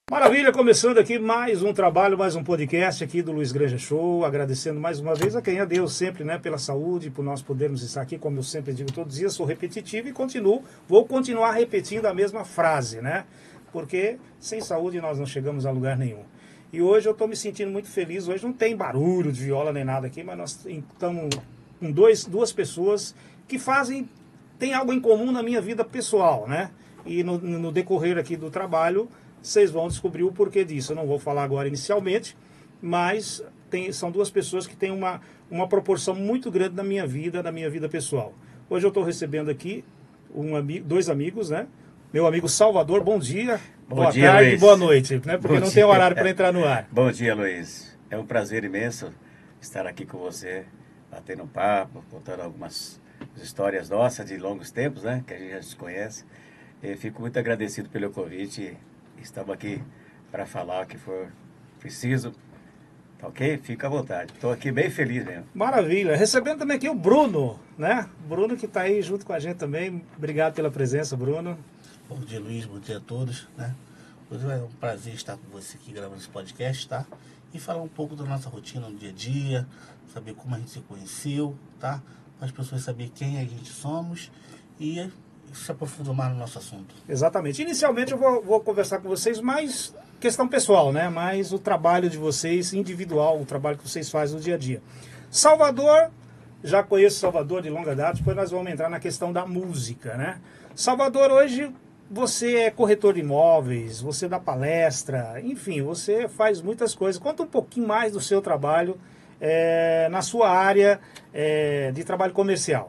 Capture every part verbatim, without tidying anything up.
Maravilha, começando aqui mais um trabalho, mais um podcast aqui do Luiz Granja Show, agradecendo mais uma vez a quem a Deus sempre, né, pela saúde, por nós podermos estar aqui, como eu sempre digo todos os dias, sou repetitivo e continuo, vou continuar repetindo a mesma frase, né, porque sem saúde nós não chegamos a lugar nenhum. E hoje eu estou me sentindo muito feliz, hoje não tem barulho de viola nem nada aqui, mas nós estamos com dois, duas pessoas que fazem, tem algo em comum na minha vida pessoal, né, e no, no decorrer aqui do trabalho, vocês vão descobrir o porquê disso. Eu não vou falar agora inicialmente, mas tem, são duas pessoas que têm uma, uma proporção muito grande na minha vida, na minha vida pessoal. Hoje eu estou recebendo aqui um ami dois amigos, né? Meu amigo Salvador, bom dia, bom boa dia, tarde, Luiz. boa noite, né? Porque bom não dia. tem horário para entrar no ar. Bom dia, Luiz. É um prazer imenso estar aqui com você, batendo um papo, contando algumas histórias nossas de longos tempos, né? Que a gente já se conhece. Eu fico muito agradecido pelo convite. Estamos aqui para falar o que for preciso, tá ok? Fica à vontade. Estou aqui bem feliz mesmo. Maravilha. Recebendo também aqui o Bruno, né? Bruno que está aí junto com a gente também. Obrigado pela presença, Bruno. Bom dia, Luiz. Bom dia a todos, né? Hoje é um prazer estar com você aqui gravando esse podcast, tá? E falar um pouco da nossa rotina no dia a dia, saber como a gente se conheceu, tá? Para as pessoas saberem quem a gente somos e se aprofundar mais no nosso assunto. Exatamente. Inicialmente eu vou, vou conversar com vocês mais questão pessoal, né? Mais o trabalho de vocês individual, o trabalho que vocês fazem no dia a dia. Salvador, já conheço Salvador de longa data, depois nós vamos entrar na questão da música, né? Salvador, hoje você é corretor de imóveis, você dá palestra, enfim, você faz muitas coisas. Conta um pouquinho mais do seu trabalho é, na sua área é, de trabalho comercial.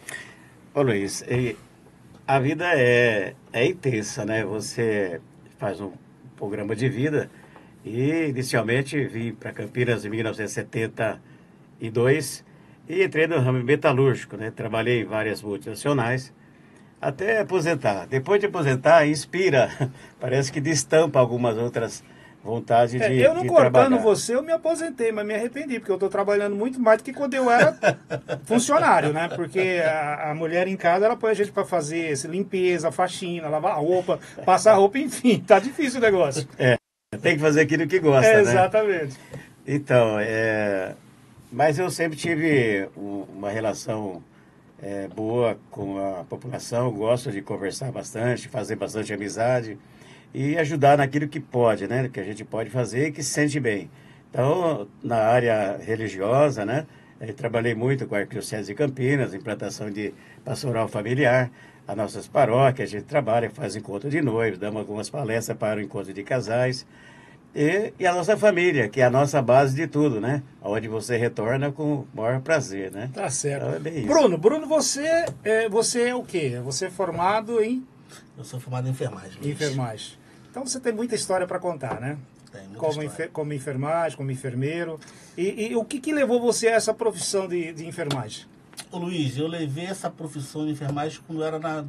Ô Luiz, e a vida é, é intensa, né? Você faz um programa de vida e inicialmente vim para Campinas em mil novecentos e setenta e dois e entrei no ramo metalúrgico, né? Trabalhei em várias multinacionais até aposentar. Depois de aposentar, inspira, parece que destampa algumas outras vontades de, é, eu não de cortando trabalhar. você, eu me aposentei, mas me arrependi, porque eu estou trabalhando muito mais do que quando eu era funcionário, né? Porque a, a mulher em casa, ela põe a gente para fazer limpeza, faxina, lavar roupa, passar roupa, enfim, tá difícil o negócio. É, tem que fazer aquilo que gosta, é, né? Exatamente. Então, é... mas eu sempre tive um, uma relação é, boa com a população, gosto de conversar bastante, fazer bastante amizade e ajudar naquilo que pode, né? Que a gente pode fazer e que se sente bem. Então, na área religiosa, né? Eu trabalhei muito com a Arquidiocese de Campinas, implantação de pastoral familiar, as nossas paróquias, a gente trabalha, faz encontro de noivos, damos algumas palestras para o encontro de casais. E, e a nossa família, que é a nossa base de tudo, né? Onde você retorna com o maior prazer, né? Tá certo. Então, é bem isso. Bruno, Bruno, você é, você é o quê? Você é formado em... Eu sou formado em enfermagem. Luiz. Enfermagem. Então você tem muita história para contar, né? Tem muita como, história. enfer, como enfermagem, como enfermeiro. E, e o que, que levou você a essa profissão de, de enfermagem? Ô Luiz, eu levei essa profissão de enfermagem quando eu era na...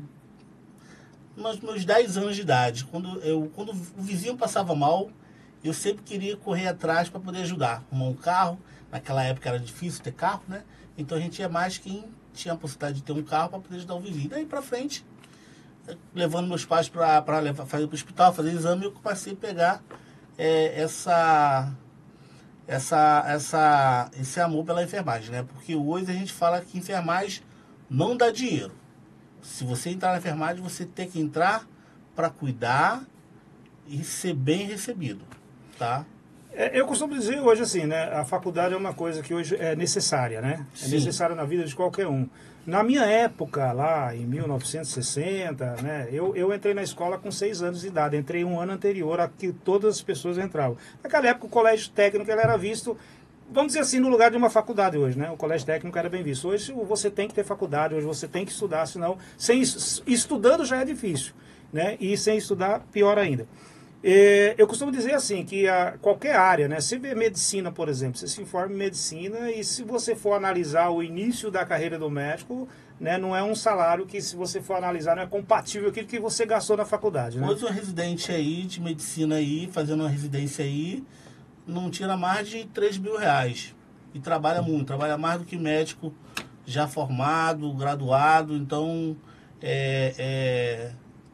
nos meus dez anos de idade. Quando, eu, quando o vizinho passava mal, eu sempre queria correr atrás para poder ajudar. Arrumar um carro. Naquela época era difícil ter carro, né? Então a gente ia mais quem tinha a possibilidade de ter um carro para poder ajudar o vizinho. Daí para frente, levando meus pais para fazer para o hospital, fazer exame, eu passei a pegar é, essa, essa, essa, esse amor pela enfermagem, né? Porque hoje a gente fala que enfermagem não dá dinheiro. Se você entrar na enfermagem, você tem que entrar para cuidar e ser bem recebido, tá? É, eu costumo dizer hoje assim, né? A faculdade é uma coisa que hoje é necessária, né? É Sim. necessária na vida de qualquer um. Na minha época, lá em mil novecentos e sessenta, né? Eu, eu entrei na escola com seis anos de idade. Entrei um ano anterior a que todas as pessoas entravam. Naquela época, o colégio técnico ele era visto, vamos dizer assim, no lugar de uma faculdade hoje, né? O colégio técnico era bem visto. Hoje você tem que ter faculdade, hoje você tem que estudar, senão, sem, estudando já é difícil, né? E sem estudar, pior ainda. Eu costumo dizer assim, que a, qualquer área, né? Você vê medicina, por exemplo, você se informa em medicina e se você for analisar o início da carreira do médico, né, não é um salário que, se você for analisar, não é compatível com aquilo que você gastou na faculdade, né? Hoje um residente aí de medicina aí, fazendo uma residência aí, não tira mais de três mil reais. E trabalha muito, trabalha mais do que médico já formado, graduado, então é, é,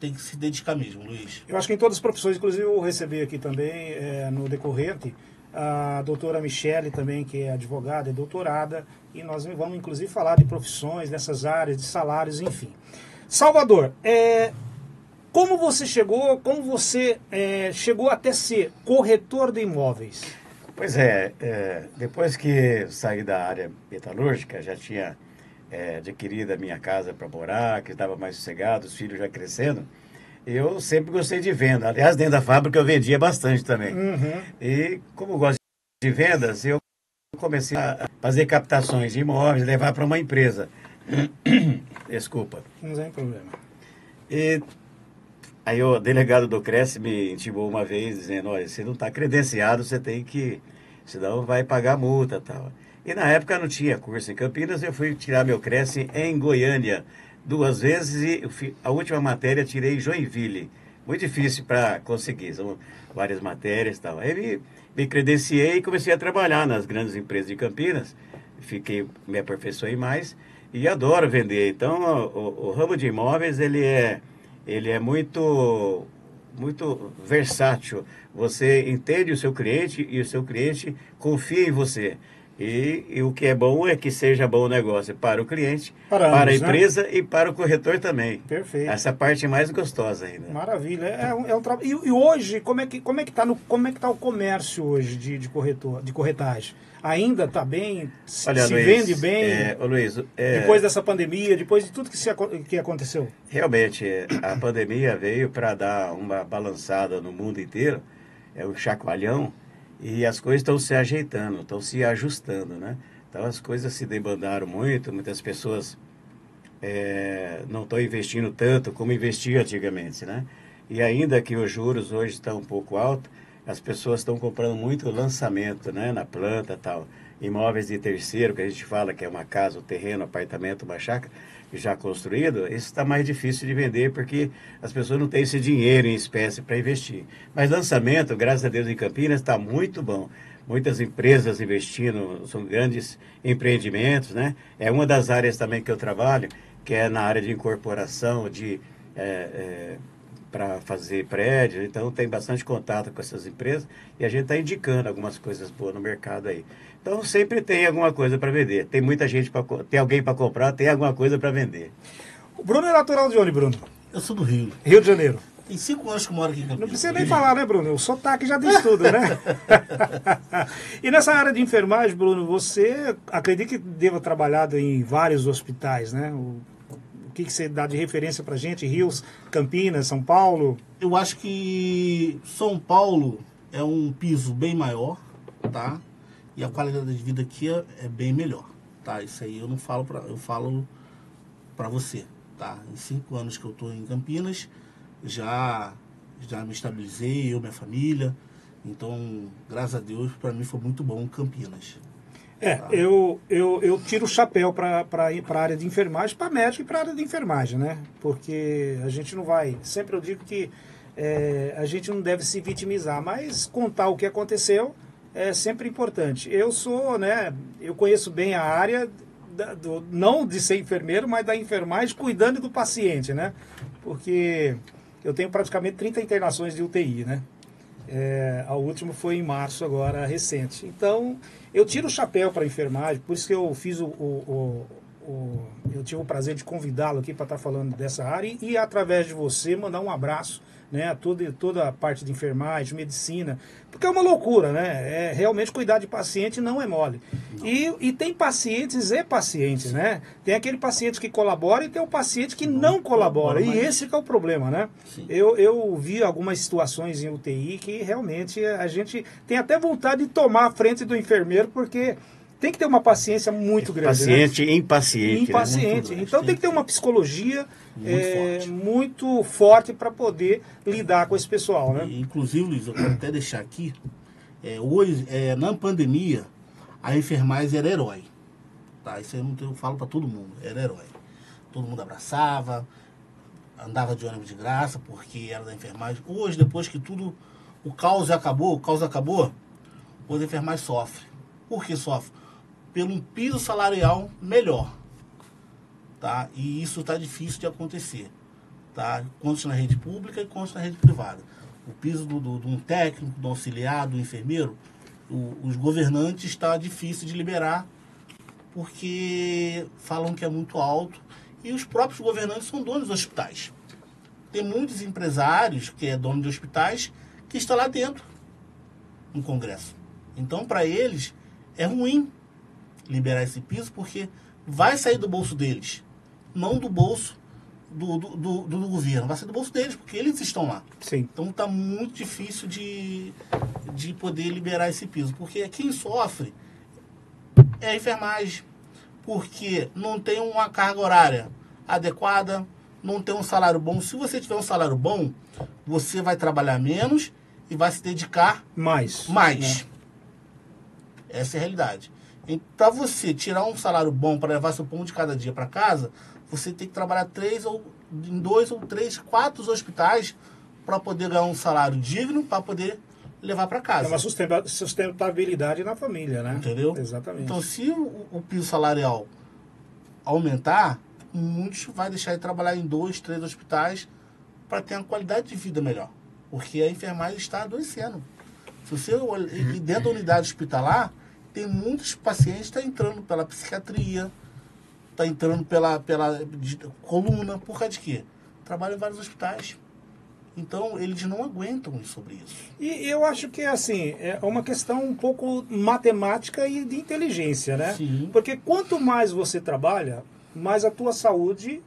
tem que se dedicar mesmo, Luiz. Eu acho que em todas as profissões, inclusive eu recebi aqui também, é, no decorrente, a doutora Michele também, que é advogada, é doutorada, e nós vamos inclusive falar de profissões, dessas áreas, de salários, enfim. Salvador, é, como você chegou, como você é, chegou até ser corretor de imóveis? Pois é, é, depois que saí da área metalúrgica, já tinha é, adquirido a minha casa para morar, que estava mais sossegado, os filhos já crescendo, eu sempre gostei de venda. Aliás, dentro da fábrica eu vendia bastante também. Uhum. E como eu gosto de vendas, eu comecei a fazer captações de imóveis, levar para uma empresa. Desculpa. Não tem problema. E aí o delegado do Cresce me intimou uma vez, dizendo, olha, você não está credenciado, você tem que, senão vai pagar multa e tal. E na época não tinha curso em Campinas, eu fui tirar meu Cresce em Goiânia duas vezes e eu fui, a última matéria tirei em Joinville. Muito difícil para conseguir, são várias matérias e tal. Aí me, me credenciei e comecei a trabalhar nas grandes empresas de Campinas, fiquei, me aperfeiçoei mais e adoro vender. Então o, o, o ramo de imóveis, ele é... ele é muito, muito versátil. Você entende o seu cliente e o seu cliente confia em você. E, e o que é bom é que seja bom o negócio para o cliente, para, para ambos, a empresa, né? E para o corretor também. Perfeito. Essa parte mais gostosa ainda. Maravilha. É um, é um tra... e, e hoje, como é que como é que está no como é que tá o comércio hoje de, de corretor, de corretagem? Ainda está bem? Se, Olha, se Luiz, vende bem? É, ô, Luiz, é, depois dessa pandemia, depois de tudo que, se, que aconteceu? Realmente, a pandemia veio para dar uma balançada no mundo inteiro, é um chacoalhão, e as coisas estão se ajeitando, estão se ajustando, né? Então as coisas se debandaram muito, muitas pessoas é, não estão investindo tanto como investiam antigamente, né? E ainda que os juros hoje estão um pouco altos, as pessoas estão comprando muito lançamento, né? Na planta e tal. Imóveis de terceiro, que a gente fala que é uma casa, um terreno, um apartamento, uma chácara, já construído, isso está mais difícil de vender porque as pessoas não têm esse dinheiro em espécie para investir. Mas lançamento, graças a Deus, em Campinas está muito bom. Muitas empresas investindo, são grandes empreendimentos, né? É uma das áreas também que eu trabalho, que é na área de incorporação, de é, é, para fazer prédios. Então tem bastante contato com essas empresas e a gente está indicando algumas coisas boas no mercado aí. Então sempre tem alguma coisa para vender. Tem muita gente, pra, tem alguém para comprar, tem alguma coisa para vender. O Bruno é natural de onde, Bruno? Eu sou do Rio. Rio de Janeiro. Tem cinco anos que eu moro aqui em Campinas. Não precisa nem falar, né, Bruno? O sotaque já diz tudo, né? E nessa área de enfermagem, Bruno, você acredita que deva trabalhado em vários hospitais, né? O, o que, que você dá de referência pra gente? Rios, Campinas, São Paulo? Eu acho que São Paulo é um piso bem maior, tá? E a qualidade de vida aqui é, é bem melhor, tá? Isso aí eu não falo pra, eu falo pra você, tá? Em cinco anos que eu tô em Campinas, já, já me estabilizei, eu, minha família. Então, graças a Deus, pra mim foi muito bom Campinas. É, tá? eu, eu, eu tiro o chapéu para a área de enfermagem, para médico e para a área de enfermagem, né? Porque a gente não vai... Sempre eu digo que é, a gente não deve se vitimizar, mas contar o que aconteceu é sempre importante. Eu sou, né, eu conheço bem a área, da, do, não de ser enfermeiro, mas da enfermagem cuidando do paciente, né? Porque eu tenho praticamente trinta internações de U T I, né? É, a última foi em março agora, recente. Então, eu tiro o chapéu para a enfermagem, por isso que eu fiz o... o, o, o eu tive o prazer de convidá-lo aqui para estar falando dessa área e, e, através de você, mandar um abraço, né, a toda, toda a parte de enfermagem, medicina, porque é uma loucura, né? É, realmente cuidar de paciente não é mole. E, e tem pacientes e pacientes, né? Tem aquele paciente que colabora e tem o paciente que não, não colabora. E esse que é o problema, né? Eu, eu vi algumas situações em U T I que realmente a gente tem até vontade de tomar a frente do enfermeiro, porque tem que ter uma paciência muito grande. Paciente né? impaciente. Impaciente. Né? Então tem que ter uma psicologia muito, é, forte. muito forte para poder lidar com esse pessoal, né? E, inclusive, Luiz, eu quero até deixar aqui, é, hoje, é, na pandemia, a enfermagem era herói. Tá? Isso eu, eu falo para todo mundo, era herói. Todo mundo abraçava, andava de ônibus de graça, porque era da enfermagem. Hoje, depois que tudo, o caos acabou, o caos acabou, hoje a enfermagem sofre. Por que sofre? Pelo um piso salarial melhor, tá? E isso está difícil de acontecer, tá? Consta na rede pública e consta na rede privada. O piso do, do, de um técnico, do auxiliar, do enfermeiro, o, os governantes está difícil de liberar porque falam que é muito alto e os próprios governantes são donos dos hospitais. Tem muitos empresários que é dono de hospitais que estão lá dentro no Congresso. Então, para eles, é ruim liberar esse piso porque vai sair do bolso deles, não do bolso do, do, do, do governo. Vai sair do bolso deles, porque eles estão lá. Sim. Então, está muito difícil de, de poder liberar esse piso. Porque quem sofre é a enfermagem, porque não tem uma carga horária adequada, não tem um salário bom. Se você tiver um salário bom, você vai trabalhar menos e vai se dedicar mais. mais. Né? Essa é a realidade. Para você tirar um salário bom para levar seu pão de cada dia para casa, você tem que trabalhar três ou em dois ou três, quatro hospitais para poder ganhar um salário digno para poder levar para casa. É uma sustentabilidade na família, né? Entendeu? Exatamente. Então, se o, o piso salarial aumentar, muitos vai deixar de trabalhar em dois, três hospitais para ter uma qualidade de vida melhor. Porque a enfermagem está adoecendo. Se você olha, e dentro da unidade hospitalar, tem muitos pacientes que estão entrando pela psiquiatria, está entrando pela, pela de, coluna, por causa de quê? Trabalham em vários hospitais. Então, eles não aguentam sobre isso. E eu acho que, assim, é uma questão um pouco matemática e de inteligência, né? Sim. Porque quanto mais você trabalha, mais a tua saúde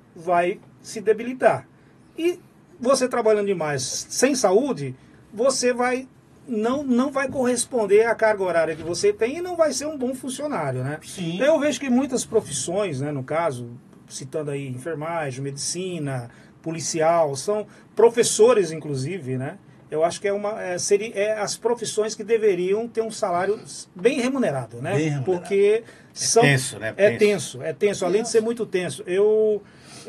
vai se debilitar. E você trabalhando demais sem saúde, você vai não, não vai corresponder à carga horária que você tem e não vai ser um bom funcionário, né? Sim. Então, eu vejo que muitas profissões, né, no caso, citando aí enfermagem, medicina, policial, são professores, inclusive, né? Eu acho que é uma, é, seria, é as profissões que deveriam ter um salário bem remunerado, né? Bem remunerado. Porque são, é tenso, né? É tenso, é tenso, além de ser muito tenso. Eu,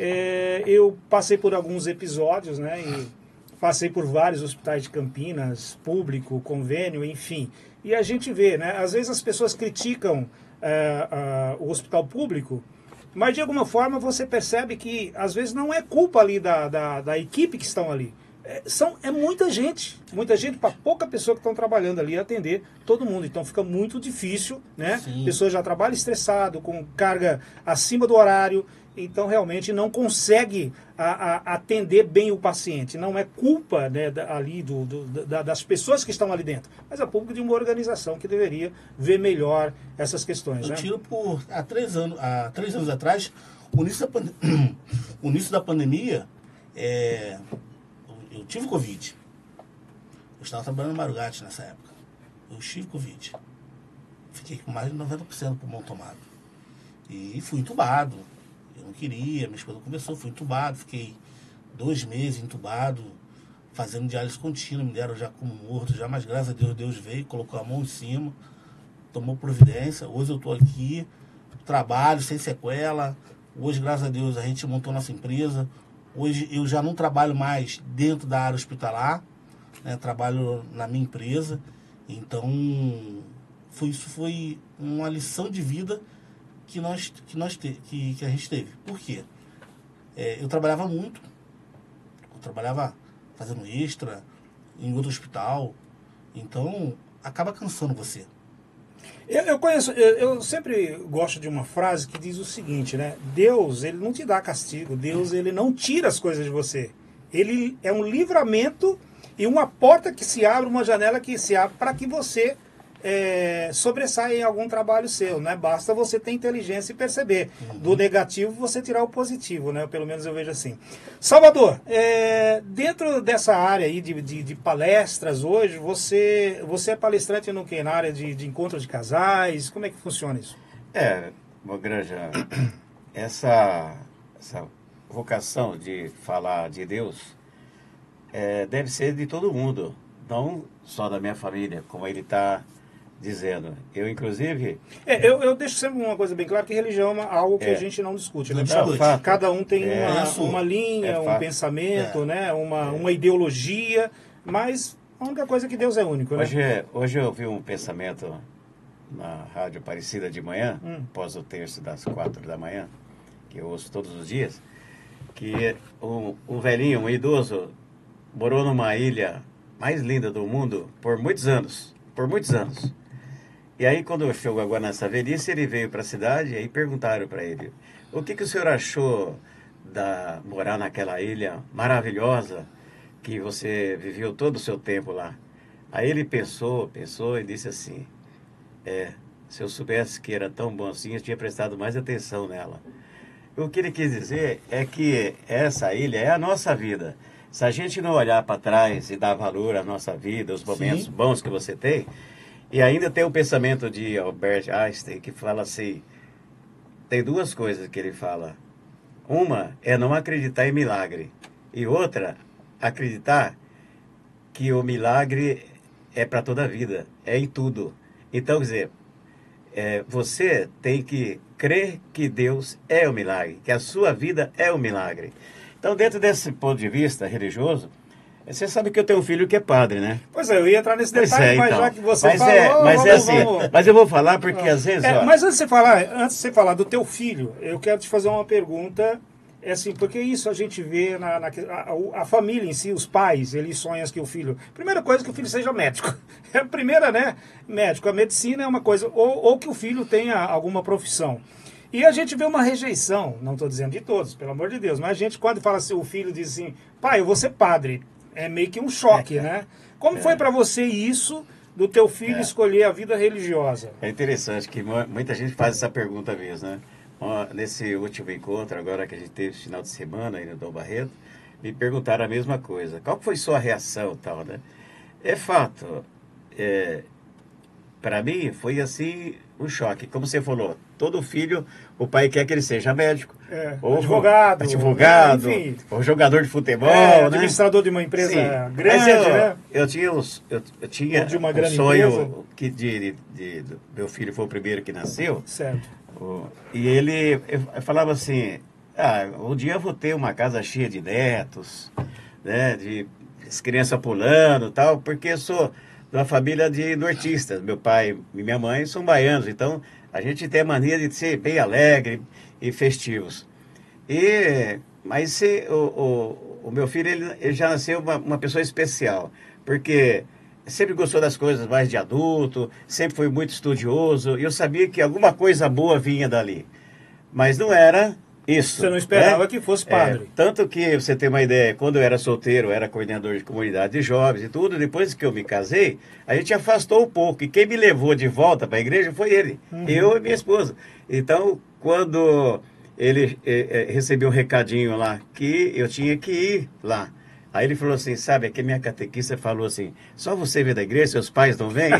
é, eu passei por alguns episódios, né? E passei por vários hospitais de Campinas, público, convênio, enfim. E a gente vê, né? Às vezes as pessoas criticam é, a, o hospital público, mas de alguma forma você percebe que às vezes não é culpa ali da, da, da equipe que estão ali. É, são, é muita gente, muita gente para pouca pessoa que estão trabalhando ali atender todo mundo. Então fica muito difícil, né? Sim. A pessoa já trabalha estressado, com carga acima do horário, então realmente não consegue a, a, atender bem o paciente. Não é culpa, né, da, ali do, do, da, das pessoas que estão ali dentro, mas é culpa de uma organização que deveria ver melhor essas questões. Eu né? tiro por há três anos, há três anos atrás, o início da, pande... o início da pandemia, é... eu tive Covid. Eu estava trabalhando no Marugate nessa época. Eu tive Covid. Fiquei com mais de noventa por cento do pulmão tomado. E fui entubado. Eu não queria, minha esposa começou, fui entubado. Fiquei dois meses entubado, fazendo diálise contínua. Me deram já como morto, já, mas graças a Deus, Deus veio, colocou a mão em cima, tomou providência. Hoje eu estou aqui, trabalho sem sequela. Hoje, graças a Deus, a gente montou nossa empresa. Hoje eu já não trabalho mais dentro da área hospitalar, né? Trabalho na minha empresa. Então, foi, isso foi uma lição de vida que, nós, que, nós te, que, que a gente teve. Por quê? É, eu trabalhava muito, eu trabalhava fazendo extra em outro hospital, então acaba cansando você. Eu, eu conheço, eu, eu sempre gosto de uma frase que diz o seguinte, né? Deus, ele não te dá castigo, Deus, ele não tira as coisas de você. Ele é um livramento e uma porta que se abre, uma janela que se abre para que você é, sobressaia em algum trabalho seu, né? Basta você ter inteligência e perceber. Uhum. Do negativo você tirar o positivo, né? Pelo menos eu vejo assim. Salvador, é, dentro dessa área aí de, de, de palestras hoje, você, você é palestrante no quê? Na área de, de encontro de casais? Como é que funciona isso? É, Granja, essa, essa vocação de falar de Deus é, deve ser de todo mundo, não só da minha família, como ele está dizendo. Eu, inclusive... É, eu, eu deixo sempre uma coisa bem clara, que religião é algo que é. a gente não discute. Né? Não, Cada, cada um tem é, uma, uma linha, é um pensamento, é. né? uma, é. uma ideologia, mas a única coisa é que Deus é único. Né? Hoje, hoje eu vi um pensamento na Rádio Aparecida de manhã, hum. após o terço das quatro da manhã, que eu ouço todos os dias, que um, um velhinho, um idoso, morou numa ilha mais linda do mundo por muitos anos, por muitos anos. E aí, quando chegou agora nessa velhice, ele veio para a cidade e aí perguntaram para ele, o que, que o senhor achou da morar naquela ilha maravilhosa que você viveu todo o seu tempo lá? Aí ele pensou, pensou e disse assim, é, se eu soubesse que era tão bom assim, eu tinha prestado mais atenção nela. O que ele quis dizer é que essa ilha é a nossa vida. Se a gente não olhar para trás e dar valor à nossa vida, os momentos Sim. bons que você tem, e ainda tem o pensamento de Albert Einstein, que fala assim, tem duas coisas que ele fala. Uma é não acreditar em milagre, e outra, acreditar que o milagre é para toda a vida, é em tudo. Então, quer dizer, é, você tem que crer que Deus é o milagre, que a sua vida é o milagre. Então, dentro desse ponto de vista religioso, você sabe que eu tenho um filho que é padre, né? Pois é, eu ia entrar nesse Pois detalhe, é, mas então. já que você mas falou... É, mas vamos, é assim, vamos. mas eu vou falar porque Ah. às vezes... É, ó, mas antes de você falar, antes de você falar do teu filho, eu quero te fazer uma pergunta, é assim, porque isso a gente vê na, na a, a família em si, os pais, eles sonham que o filho... Primeira coisa, que o filho seja médico. É a primeira, né? Médico. A medicina é uma coisa... Ou, ou que o filho tenha alguma profissão. E a gente vê uma rejeição, não estou dizendo de todos, pelo amor de Deus, mas a gente quando fala assim, o filho diz assim, pai, eu vou ser padre, é meio que um choque, é, né? Como é. foi para você isso, do teu filho é. escolher a vida religiosa? É interessante que muita gente faz essa pergunta mesmo, né? Nesse último encontro, agora que a gente teve final de semana aí no Dom Barreto, me perguntaram a mesma coisa. Qual foi sua reação tal, né? É fato, é, para mim foi assim um choque. Como você falou, todo filho, o pai quer que ele seja médico, é, ou advogado, advogado né? Enfim, ou jogador de futebol, é, né? administrador de uma empresa Sim. grande, Mas eu, né? Eu tinha, os, eu, eu tinha de uma um grande sonho empresa. que de, de, de, meu filho foi o primeiro que nasceu. Certo. E ele eu falava assim, ah, um dia eu vou ter uma casa cheia de netos, né? De crianças pulando e tal, porque eu sou de uma família de nortistas. Meu pai e minha mãe são baianos, então a gente tem a mania de ser bem alegre e festivos. E, mas se, o, o, o meu filho ele, ele já nasceu uma, uma pessoa especial, porque sempre gostou das coisas mais de adulto, sempre foi muito estudioso, e eu sabia que alguma coisa boa vinha dali. Mas não era isso. Você não esperava né? que fosse padre. É, tanto que, você tem uma ideia, quando eu era solteiro, eu era coordenador de comunidade de jovens e tudo, depois que eu me casei, a gente afastou um pouco, e quem me levou de volta para a igreja foi ele, uhum. eu e minha esposa. Então, quando ele eh, eh, recebeu um recadinho lá, que eu tinha que ir lá, aí ele falou assim, sabe, aqui minha catequista falou assim, só você vem da igreja, seus pais não vêm?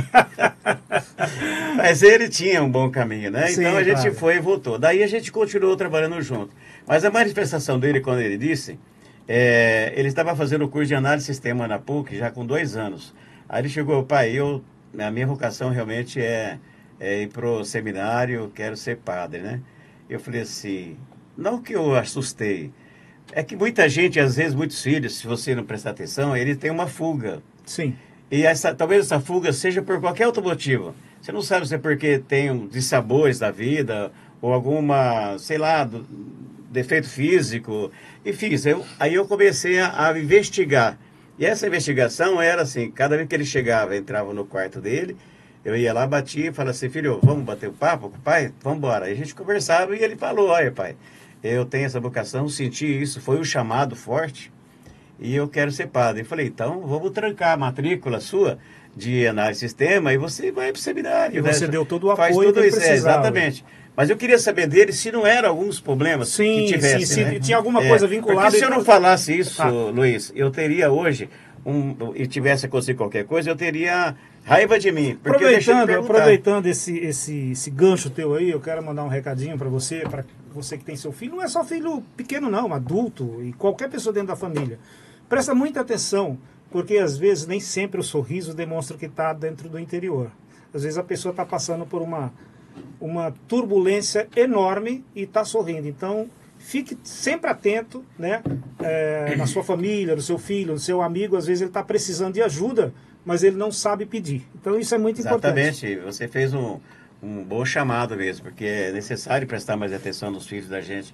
Mas ele tinha um bom caminho, né? Sim, então a gente claro. foi e voltou. Daí a gente continuou trabalhando junto. Mas a manifestação dele, quando ele disse, é, ele estava fazendo o curso de análise de sistema na P U C já com dois anos. Aí ele chegou, pai, eu, a minha vocação realmente é, é ir pro seminário, quero ser padre, né? Eu falei assim, não que eu assustei, é que muita gente, às vezes, muitos filhos, se você não prestar atenção, ele tem uma fuga. Sim. E essa, talvez essa fuga seja por qualquer outro motivo. Você não sabe se é porque tem um dissabores da vida, ou alguma, sei lá, do, defeito físico. Enfim, eu, aí eu comecei a, a investigar. E essa investigação era assim, cada vez que ele chegava, entrava no quarto dele, eu ia lá, batia e falava assim, filho, vamos bater o papo com o pai? Vamos embora. Aí a gente conversava e ele falou, olha pai, eu tenho essa vocação, senti isso, foi um chamado forte e eu quero ser padre. Eu falei, então vamos trancar a matrícula sua de análise de sistema e você vai para o seminário. E né? você deu todo o Faz apoio tudo que isso, é, precisava. exatamente. Mas eu queria saber dele se não eram alguns problemas sim, que tivesse, sim, né? se tinha alguma coisa é, vinculada. Porque se eu não falasse isso, ah. Luiz, eu teria hoje, um, e tivesse acontecido qualquer coisa, eu teria raiva de mim. Porque aproveitando aproveitando esse, esse, esse gancho teu aí, eu quero mandar um recadinho para você, para você que tem seu filho. Não é só filho pequeno não, um adulto e qualquer pessoa dentro da família. Presta muita atenção, porque às vezes nem sempre o sorriso demonstra que está dentro do interior. Às vezes a pessoa está passando por uma, uma turbulência enorme e está sorrindo. Então, fique sempre atento, né, é, na sua família, no seu filho, no seu amigo. Às vezes ele está precisando de ajuda, mas ele não sabe pedir. Então isso é muito importante. Exatamente. Você fez um, um bom chamado mesmo, porque é necessário prestar mais atenção nos filhos da gente.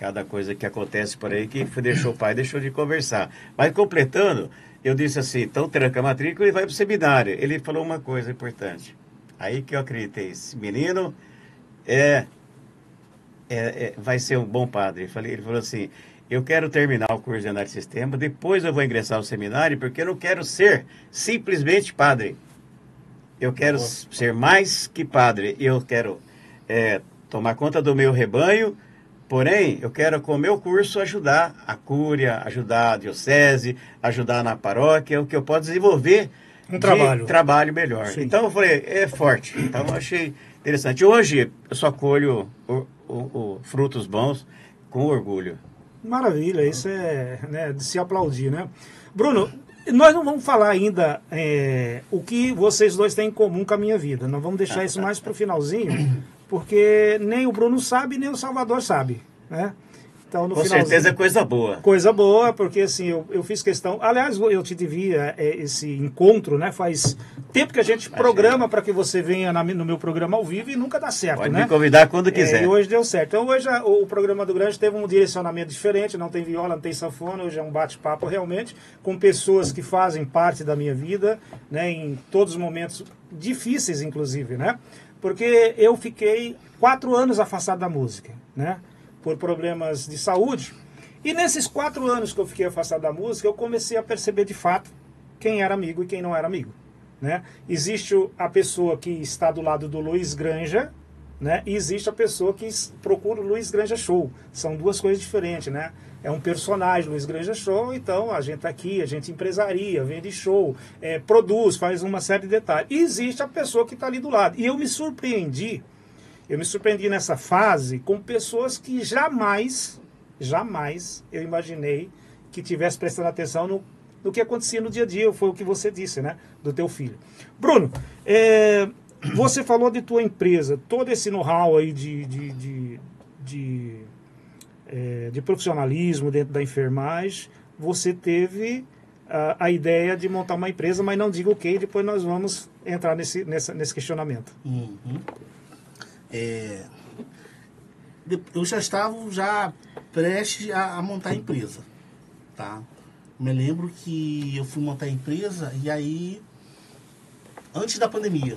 cada coisa que acontece por aí que deixou o pai, deixou de conversar. Mas completando, eu disse assim, então tranca a matrícula e vai para o seminário. Ele falou uma coisa importante. Aí que eu acreditei, esse menino é, é, é, vai ser um bom padre. Eu falei, ele falou assim, eu quero terminar o curso de análise de sistema, depois eu vou ingressar no seminário, porque eu não quero ser simplesmente padre. Eu quero Boa. ser mais que padre. Eu quero é, tomar conta do meu rebanho, porém, eu quero com o meu curso ajudar a cúria, ajudar a diocese, ajudar na paróquia, o que eu posso desenvolver um trabalho. trabalho melhor. Sim. Então eu falei, é forte. Então eu achei interessante. Hoje eu só colho o, o, o, frutos bons com orgulho. Maravilha, isso é, né, de se aplaudir, né? Bruno, nós não vamos falar ainda é, o que vocês dois têm em comum com a minha vida. Nós vamos deixar isso mais para o finalzinho, porque nem o Bruno sabe, nem o Salvador sabe, né? Então, no Com certeza é coisa boa. Coisa boa, porque assim, eu, eu fiz questão... Aliás, eu te devia é, esse encontro, né? Faz tempo que a gente Imagina. programa para que você venha na, no meu programa ao vivo e nunca dá certo, Pode né? me convidar quando quiser. É, e hoje deu certo. Então, hoje a, o programa do Grande teve um direcionamento diferente, não tem viola, não tem sanfona, hoje é um bate-papo realmente com pessoas que fazem parte da minha vida, né? Em todos os momentos difíceis, inclusive, né? Porque eu fiquei quatro anos afastado da música, né? Por problemas de saúde. E nesses quatro anos que eu fiquei afastado da música, eu comecei a perceber de fato quem era amigo e quem não era amigo, né? Existe a pessoa que está do lado do Luiz Granja, né? E existe a pessoa que procura o Luiz Granja Show. São duas coisas diferentes, né? É um personagem, Luiz Granja Show, então a gente tá aqui, a gente empresaria, vende show, é, produz, faz uma série de detalhes. E existe a pessoa que está ali do lado. E eu me surpreendi Eu me surpreendi nessa fase com pessoas que jamais, jamais eu imaginei que tivesse prestando atenção no, no que acontecia no dia a dia. Foi o que você disse, né? Do teu filho. Bruno, é, você falou de tua empresa, todo esse know-how aí de, de, de, de, é, de profissionalismo dentro da enfermagem. Você teve a, a ideia de montar uma empresa, mas não diga o que, depois nós vamos entrar nesse, nessa, nesse questionamento. Uhum. É, eu já estava já prestes a, a montar a empresa, tá? Me lembro que eu fui montar a empresa e aí, antes da pandemia,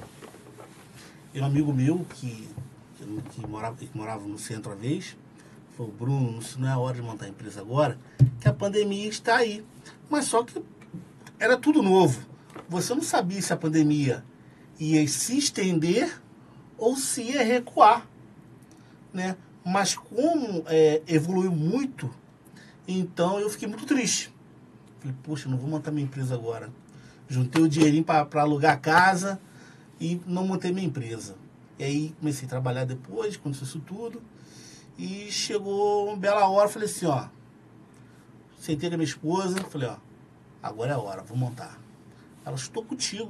um amigo meu que, que, que, morava, que morava no centro uma vez, falou, Bruno, isso não é a hora de montar a empresa agora, que a pandemia está aí. Mas só que era tudo novo. Você não sabia se a pandemia ia se estender ou se ia recuar, né? Mas como é, evoluiu muito, então eu fiquei muito triste. Falei, poxa, não vou montar minha empresa agora. Juntei o dinheirinho para alugar a casa e não montei minha empresa. E aí comecei a trabalhar depois, aconteceu isso tudo. E chegou uma bela hora, falei assim, ó. Sentei com a minha esposa, falei, ó, agora é a hora, vou montar. Ela, estou contigo.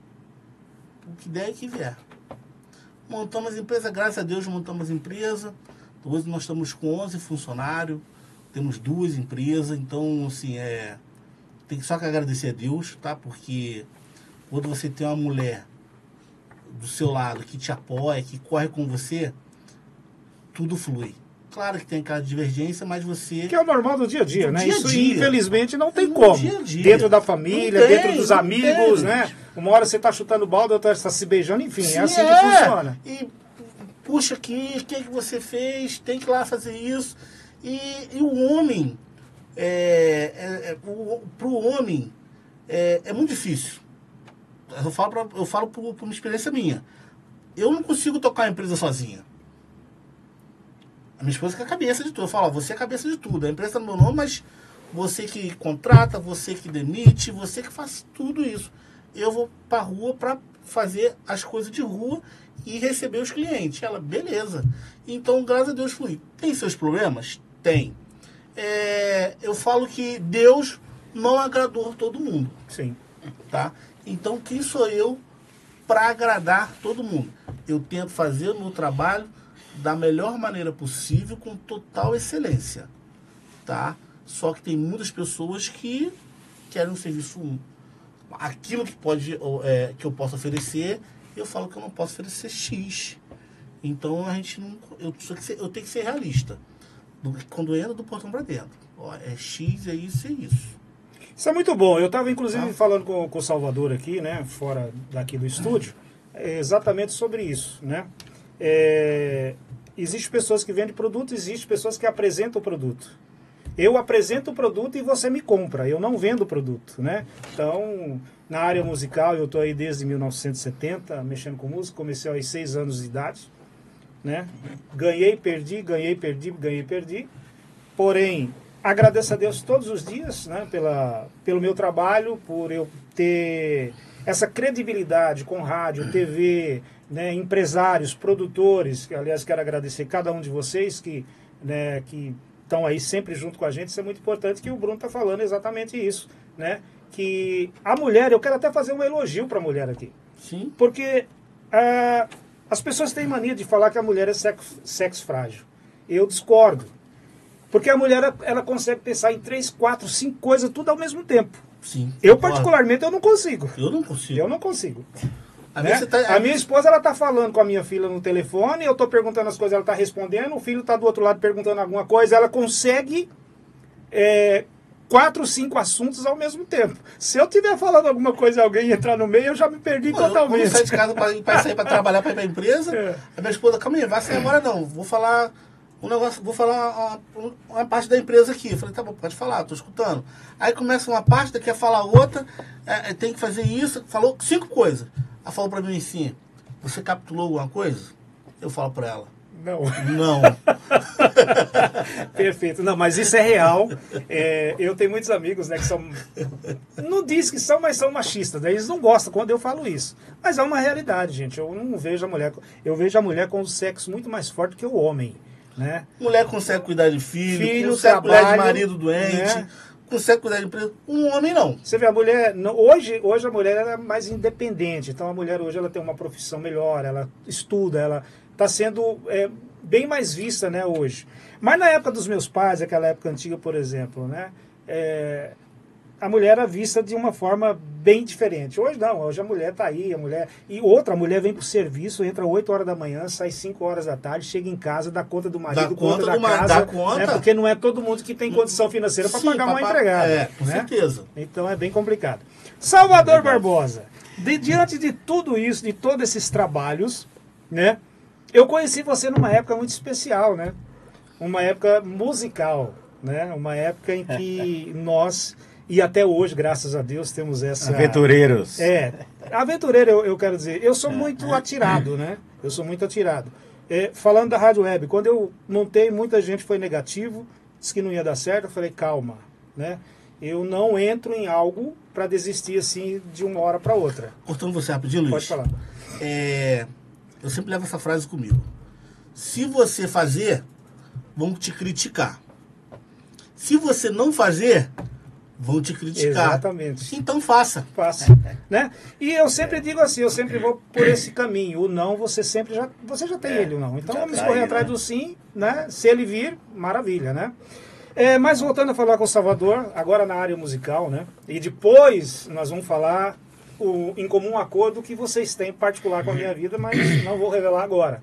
O que der e que vier. Montamos a empresa, graças a Deus montamos a empresa. Hoje nós estamos com onze funcionários, temos duas empresas, então assim, é, tem só que agradecer a Deus, tá? Porque quando você tem uma mulher do seu lado que te apoia, que corre com você, tudo flui. Claro que tem aquela divergência, mas você... Que é o normal do dia a dia, do né? Dia -a Isso, dia. Infelizmente, não tem No como. Dia -a dia. Dentro da família, Não tem, dentro dos não amigos, tem, né? gente. Uma hora você tá chutando balde, outra está se beijando, enfim, Sim, é assim é. que funciona. E puxa aqui, o que, que você fez? Tem que ir lá fazer isso. E, e o homem, é, é, é, o, pro homem, é, é muito difícil. Eu falo, pra, eu falo por, por uma experiência minha. Eu não consigo tocar a empresa sozinha. A minha esposa que é a cabeça de tudo. Eu falo, ó, você é a cabeça de tudo. A empresa está no meu nome, mas você que contrata, você que demite, você que faz tudo isso. Eu vou para a rua para fazer as coisas de rua e receber os clientes. Ela, beleza. Então, graças a Deus, flui. Tem seus problemas? Tem. É, eu falo que Deus não agradou todo mundo. Sim. Tá? Então, quem sou eu para agradar todo mundo? Eu tento fazer o meu trabalho da melhor maneira possível, com total excelência, tá? Só que tem muitas pessoas que querem um serviço, aquilo que pode, é, que eu posso oferecer, eu falo que eu não posso oferecer X. Então a gente não, eu, eu tenho que ser realista. do, quando entra do portão para dentro. Ó, é X, é isso, é isso. Isso é muito bom. Eu estava, inclusive, Ah. falando com, com o Salvador aqui, né? Fora daqui do estúdio, é exatamente sobre isso, né? É, existe pessoas que vendem produto, existe pessoas que apresentam o produto. Eu apresento o produto e você me compra. Eu não vendo o produto, né? Então, na área musical, eu estou aí desde mil novecentos e setenta, mexendo com música. Comecei aos seis anos de idade, né? Ganhei, perdi, ganhei, perdi, ganhei, perdi. Porém, agradeço a Deus todos os dias, né? Pela, pelo meu trabalho, por eu ter essa credibilidade com rádio, T V, né? Empresários, produtores. Que, aliás, quero agradecer cada um de vocês que, né? que estão aí sempre junto com a gente. Isso é muito importante, que o Bruno está falando exatamente isso, né? Que a mulher, eu quero até fazer um elogio para a mulher aqui. Sim. Porque ah, as pessoas têm mania de falar que a mulher é sexo, sexo frágil. Eu discordo. Porque a mulher, ela, ela consegue pensar em três, quatro, cinco coisas tudo ao mesmo tempo. Sim. Eu, concordo. particularmente, eu não consigo. Eu não consigo. Eu não consigo. Às Né? vezes você tá- A minha esposa, ela tá falando com a minha filha no telefone, eu tô perguntando as coisas, ela tá respondendo, o filho tá do outro lado perguntando alguma coisa, ela consegue é, quatro, cinco assuntos ao mesmo tempo. Se eu estiver falando alguma coisa e alguém entrar no meio, eu já me perdi Pô, eu, quando totalmente. eu saio de casa para sair para trabalhar para ir para a empresa, É. a minha esposa, calma aí, vai sair agora não. Vou falar um negócio, vou falar uma, uma parte da empresa aqui. Eu falei, tá bom, pode falar, tô escutando. Aí começa uma parte, daqui a falar outra, é, é, tem que fazer isso, falou cinco coisas. Ela falou para mim assim, você capturou alguma coisa? Eu falo para ela, Não. não. Perfeito. Não, mas isso é real. É, eu tenho muitos amigos, né, que são... Não diz que são, mas são machistas. Né? Eles não gostam quando eu falo isso. Mas é uma realidade, gente. Eu não vejo a mulher... Eu vejo a mulher com o sexo muito mais forte que o homem, né? Mulher consegue cuidar de filho, Filho, consegue cuidar de trabalho, marido doente, né? consegue cuidar de empresa. Um homem não. Você vê, a mulher... não- Hoje, hoje a mulher ela é mais independente. Então a mulher hoje ela tem uma profissão melhor, ela estuda, ela está sendo é, bem mais vista, né, hoje. Mas na época dos meus pais, aquela época antiga, por exemplo, né, é, a mulher era vista de uma forma bem diferente. Hoje não, hoje a mulher está aí, a mulher... E outra, a mulher vem para o serviço, entra oito horas da manhã, sai cinco horas da tarde, chega em casa, dá conta do marido, Dá conta da do ma- casa, dá conta. né, porque não é todo mundo que tem condição financeira para Sim, pagar uma pra- empregada. É, com né? certeza. Então é bem complicado. Salvador Barbosa, de- diante de tudo isso, de todos esses trabalhos, né? Eu conheci você numa época muito especial, né? Uma época musical, né? Uma época em que nós, e até hoje, graças a Deus, temos essa... Aventureiros. É, aventureiro eu, eu quero dizer, eu sou muito atirado, né? Eu sou muito atirado. É, falando da Rádio Web, quando eu montei, muita gente foi negativo, disse que não ia dar certo, eu falei, calma, né? Eu não entro em algo para desistir assim de uma hora para outra. Cortando você rapidinho, Luiz. Pode falar. É, eu sempre levo essa frase comigo. Se você fazer, vão te criticar. Se você não fazer, vão te criticar. Exatamente. Então faça. Fácil, né? E eu sempre digo assim, eu sempre vou por esse caminho. O não, você sempre já, você já tem É, ele, o não. Então já vamos tá correr aí, atrás né? do sim, né? Se ele vir, maravilha, né? É, mas voltando a falar com o Salvador, agora na área musical, né? E depois nós vamos falar o, em comum acordo que vocês têm em particular com a minha vida, mas não vou revelar agora.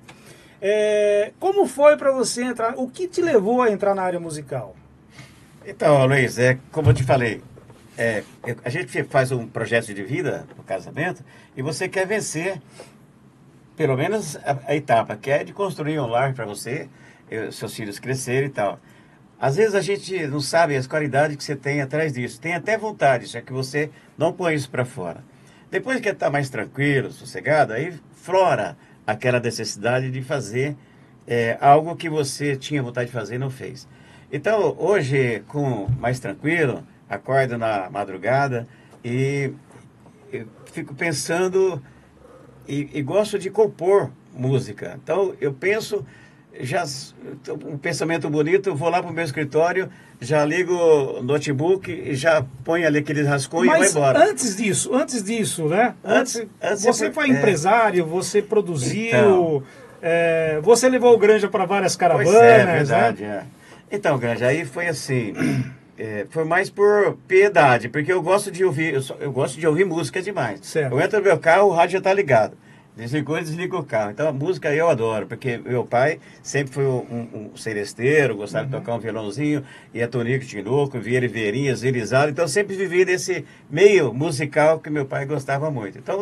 É, como foi para você entrar? O que te levou a entrar na área musical? Então, Luiz, é, como eu te falei, é, eu- a gente faz um projeto de vida no casamento e você quer vencer, pelo menos a, a etapa, que é de construir um lar para você, eu- seus filhos crescerem e tal. Às vezes a gente não sabe as qualidades que você tem atrás disso. Tem até vontade, só que você não põe isso para fora. Depois que está mais tranquilo, sossegado, aí flora aquela necessidade de fazer é, algo que você tinha vontade de fazer e não fez. Então, hoje, com mais tranquilo, acordo na madrugada e eu fico pensando e, e gosto de compor música. Então, eu penso, já um pensamento bonito, vou lá para o meu escritório, já ligo o notebook e já ponho ali aqueles rascunhos e vai Mas embora. antes disso, antes disso, né? Antes- Antes, antes você você foi foi- é. empresário, você produziu, Então. é, você levou o Granja para várias caravanas, Pois é, né? verdade, é. Então, Grande, aí foi assim, é, foi mais por piedade, porque eu gosto de ouvir, eu, só- eu gosto de ouvir música demais. Certo. Eu entro no meu carro, o rádio já tá ligado. Desligou e desliga o carro. Então a música eu adoro, porque meu pai sempre foi um, um seresteiro, gostava uhum. de tocar um violãozinho, ia Tonico Tinoco, Vieira e Vieirinha, Zirizado, então sempre vivi nesse meio musical que meu pai gostava muito. Então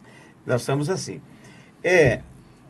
nós estamos assim. É,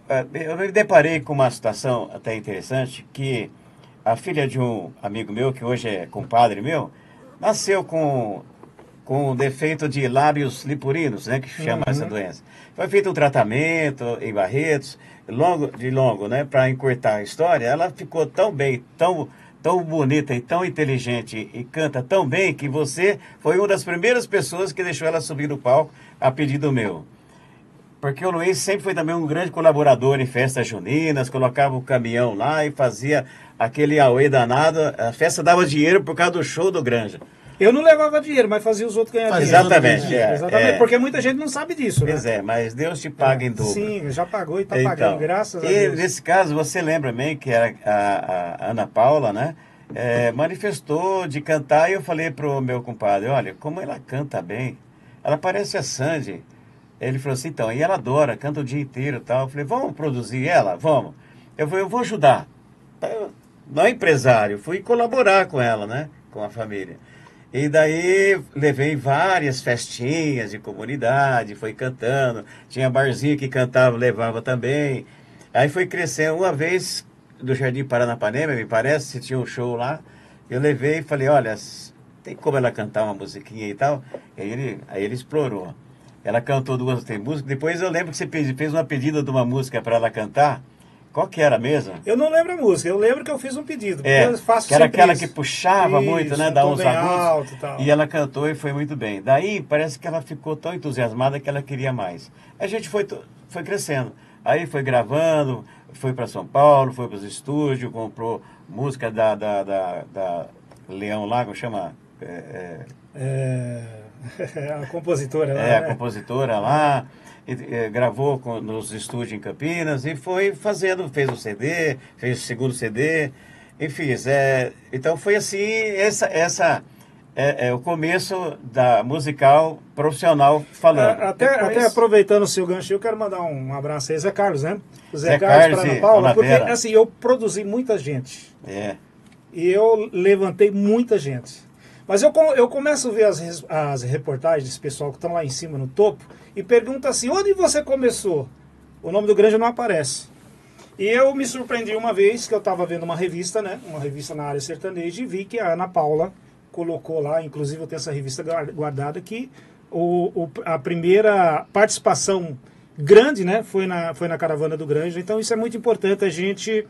eu me deparei com uma situação até interessante, que a filha de um amigo meu, que hoje é compadre meu, nasceu com... com defeito de lábios lipurinos, né, que chama uhum. essa doença. Foi feito um tratamento em Barretos, longo, de longo, né, para encurtar a história. Ela ficou tão bem, tão, tão bonita e tão inteligente e canta tão bem que você foi uma das primeiras pessoas que deixou ela subir no palco a pedido meu. Porque o Luiz sempre foi também um grande colaborador em festas juninas, colocava o caminhão lá e fazia aquele auê danado. A festa dava dinheiro por causa do show do Granja. Eu não levava dinheiro, mas fazia os outros ganhar dinheiro. Exatamente. É, Exatamente, é. porque muita gente não sabe disso, né? Pois é, mas Deus te paga é, em dobro. Sim, já pagou e está então, pagando, graças a e Deus. Nesse caso, você lembra bem que era a, a Ana Paula, né? É, manifestou de cantar e eu falei pro meu compadre, olha, como ela canta bem, ela parece a Sandy. Ele falou assim, então, e ela adora, canta o dia inteiro e tal. Eu falei, vamos produzir ela? Vamos. Eu falei, eu vou ajudar. Eu, não é empresário, fui colaborar com ela, né? Com a família. E daí levei várias festinhas de comunidade, foi cantando. Tinha barzinho que cantava, levava também. Aí foi crescendo. Uma vez, do Jardim Paranapanema, me parece, se tinha um show lá, eu levei e falei, olha, tem como ela cantar uma musiquinha e tal? E aí ele, aí ele explorou. Ela cantou duas tem músicas. Depois eu lembro que você fez uma pedida de uma música para ela cantar. Qual que era mesmo? Eu não lembro a música, eu lembro que eu fiz um pedido. É, eu faço que era aquela isso. que puxava isso, muito, né? Um Dá uns agudos. Alto, tal. E ela cantou e foi muito bem. Daí parece que ela ficou tão entusiasmada que ela queria mais. A gente foi, foi crescendo. Aí foi gravando, foi para São Paulo, foi para os estúdios, comprou música da, da, da, da Leão lá, como chama? É, é... é... a compositora lá. É, né? a compositora lá. E, e, gravou com, nos estúdios em Campinas e foi fazendo, fez o C D, fez o segundo C D, enfim, é, então foi assim, essa, essa é, é o começo da musical profissional falando. Até, Depois... até aproveitando o seu gancho, eu quero mandar um abraço aí, Zé Carlos, né? O Zé, Zé Carlos, Carlos para Ana Paula, porque Vera. assim, eu produzi muita gente. É. E eu levantei muita gente. Mas eu, eu começo a ver as, as reportagens desse pessoal que estão lá em cima no topo e pergunta assim, onde você começou? O nome do Granja não aparece. E eu me surpreendi uma vez que eu estava vendo uma revista, né? Uma revista na área sertaneja e vi que a Ana Paula colocou lá, inclusive eu tenho essa revista guardada, que o, o, a primeira participação grande, né? Foi na, foi na Caravana do Granja. Então isso é muito importante a gente...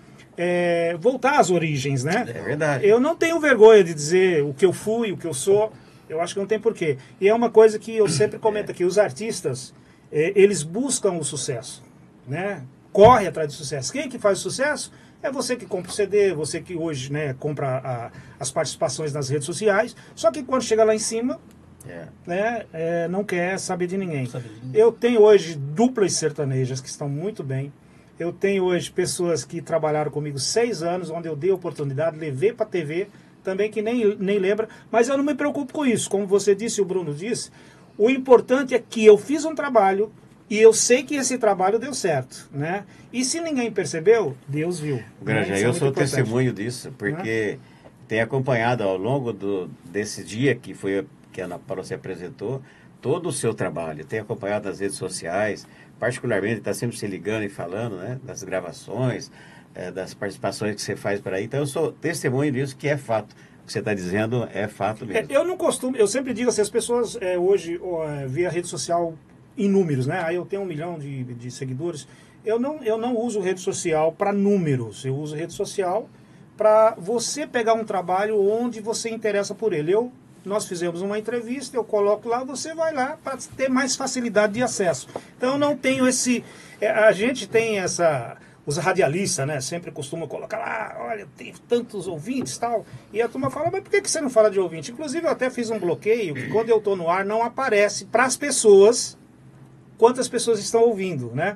É, voltar às origens, né? É verdade. Eu não tenho vergonha de dizer o que eu fui, o que eu sou. Eu acho que não tem porquê. E é uma coisa que eu sempre comento aqui. Os artistas, é, eles buscam o sucesso, né? Corre atrás do sucesso. Quem é que faz o sucesso? É você que compra o C D, você que hoje, né, compra a, as participações nas redes sociais. Só que quando chega lá em cima, é. Né, é, não quer saber de ninguém. Sabe de ninguém. Eu tenho hoje duplas sertanejas que estão muito bem. Eu tenho hoje pessoas que trabalharam comigo seis anos, onde eu dei oportunidade, levei para a T V, também que nem, nem lembra, mas eu não me preocupo com isso. Como você disse, o Bruno disse, o importante é que eu fiz um trabalho e eu sei que esse trabalho deu certo, né? E se ninguém percebeu, Deus viu. Granja, né? eu é sou importante. testemunho disso, porque né? Tenho acompanhado ao longo do, desse dia que foi que a Ana Paula se apresentou, todo o seu trabalho. Tenho acompanhado nas redes sociais, particularmente está sempre se ligando e falando, né, das gravações, é, das participações que você faz por aí. Então eu sou testemunho disso, que é fato. O que você está dizendo é fato mesmo. É, eu não costumo, eu sempre digo assim, as pessoas é, hoje é, vê a rede social em números, né? Aí eu tenho um milhão de, de seguidores. Eu não, eu não uso rede social para números, eu uso rede social para você pegar um trabalho onde você interessa por ele. Eu Nós fizemos uma entrevista, eu coloco lá, você vai lá para ter mais facilidade de acesso. Então eu não tenho esse... A gente tem essa... Os radialistas, né, sempre costumam colocar lá, olha, tem tantos ouvintes e tal. E a turma fala, mas por que você não fala de ouvinte? Inclusive eu até fiz um bloqueio, que quando eu estou no ar não aparece para as pessoas quantas pessoas estão ouvindo, né?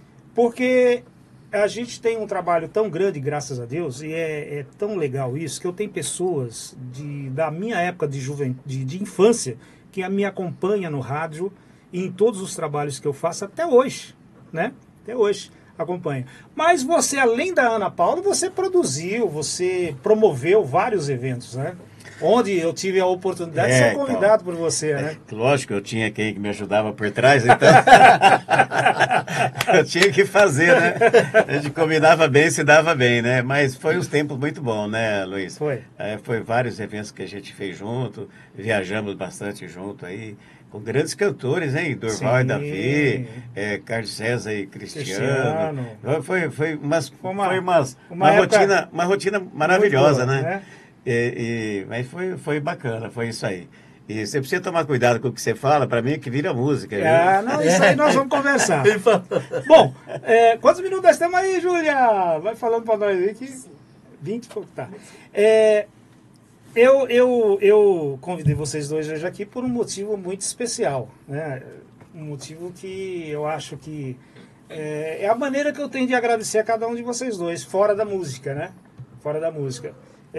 Porque a gente tem um trabalho tão grande, graças a Deus, e é, é tão legal isso, que eu tenho pessoas de, da minha época de, juven, de, de infância que me acompanham no rádio e em todos os trabalhos que eu faço até hoje. né? Até hoje acompanha. Mas você, além da Ana Paula, você produziu, você promoveu vários eventos, né? Onde eu tive a oportunidade É, de ser então, convidado por você, né? É, lógico, eu tinha quem que me ajudava por trás, então eu tinha que fazer, né? A gente combinava bem, se dava bem, né? Mas foi uns tempos muito bons, né, Luiz? Foi. É, foi vários eventos que a gente fez junto, viajamos bastante junto aí, com grandes cantores, hein? Durval Sim. e Davi, é, Carlos César e Cristiano. Cristiano. Foi, foi, umas, Foi uma- foi umas, uma uma, época rotina, uma rotina maravilhosa, boa, né? né? E, e- mas foi, foi bacana, foi isso aí. E você precisa tomar cuidado com o que você fala, para mim é que vira música. Viu? Ah, não, isso aí nós vamos conversar. Bom, é, quantos minutos nós temos aí, Júlia? Vai falando para nós aí que vinte e pouco, tá. É, eu, eu, eu convidei vocês dois hoje aqui por um motivo muito especial, né? Um motivo que eu acho que é, é a maneira que eu tenho de agradecer a cada um de vocês dois, fora da música, né? Fora da música.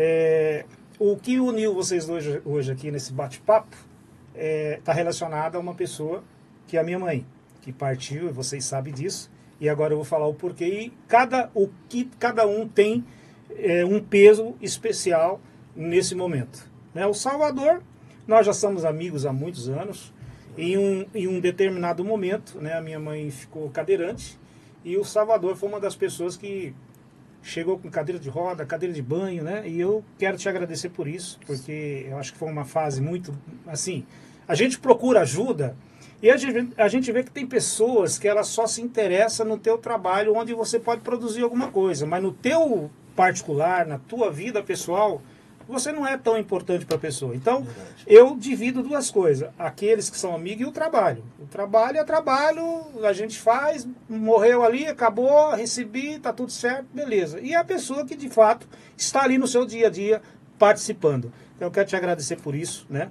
É, o que uniu vocês dois hoje aqui nesse bate-papo está é, relacionado a uma pessoa que é a minha mãe, que partiu, e vocês sabem disso, e agora eu vou falar o porquê, e cada, o que cada um tem é, um peso especial nesse momento. Né? O Salvador, nós já somos amigos há muitos anos, em um, em um determinado momento, né, a minha mãe ficou cadeirante, e o Salvador foi uma das pessoas que chegou com cadeira de roda, cadeira de banho, né? E eu quero te agradecer por isso, porque eu acho que foi uma fase muito, assim, a gente procura ajuda e a gente, a gente vê que tem pessoas que elas só se interessam no teu trabalho, onde você pode produzir alguma coisa, mas no teu particular, na tua vida pessoal, você não é tão importante para a pessoa. Então, verdade, eu divido duas coisas, aqueles que são amigos e o trabalho. O trabalho é trabalho, a gente faz, morreu ali, acabou, recebi, tá tudo certo, beleza. E a pessoa que, de fato, está ali no seu dia a dia, participando. Então, eu quero te agradecer por isso, né?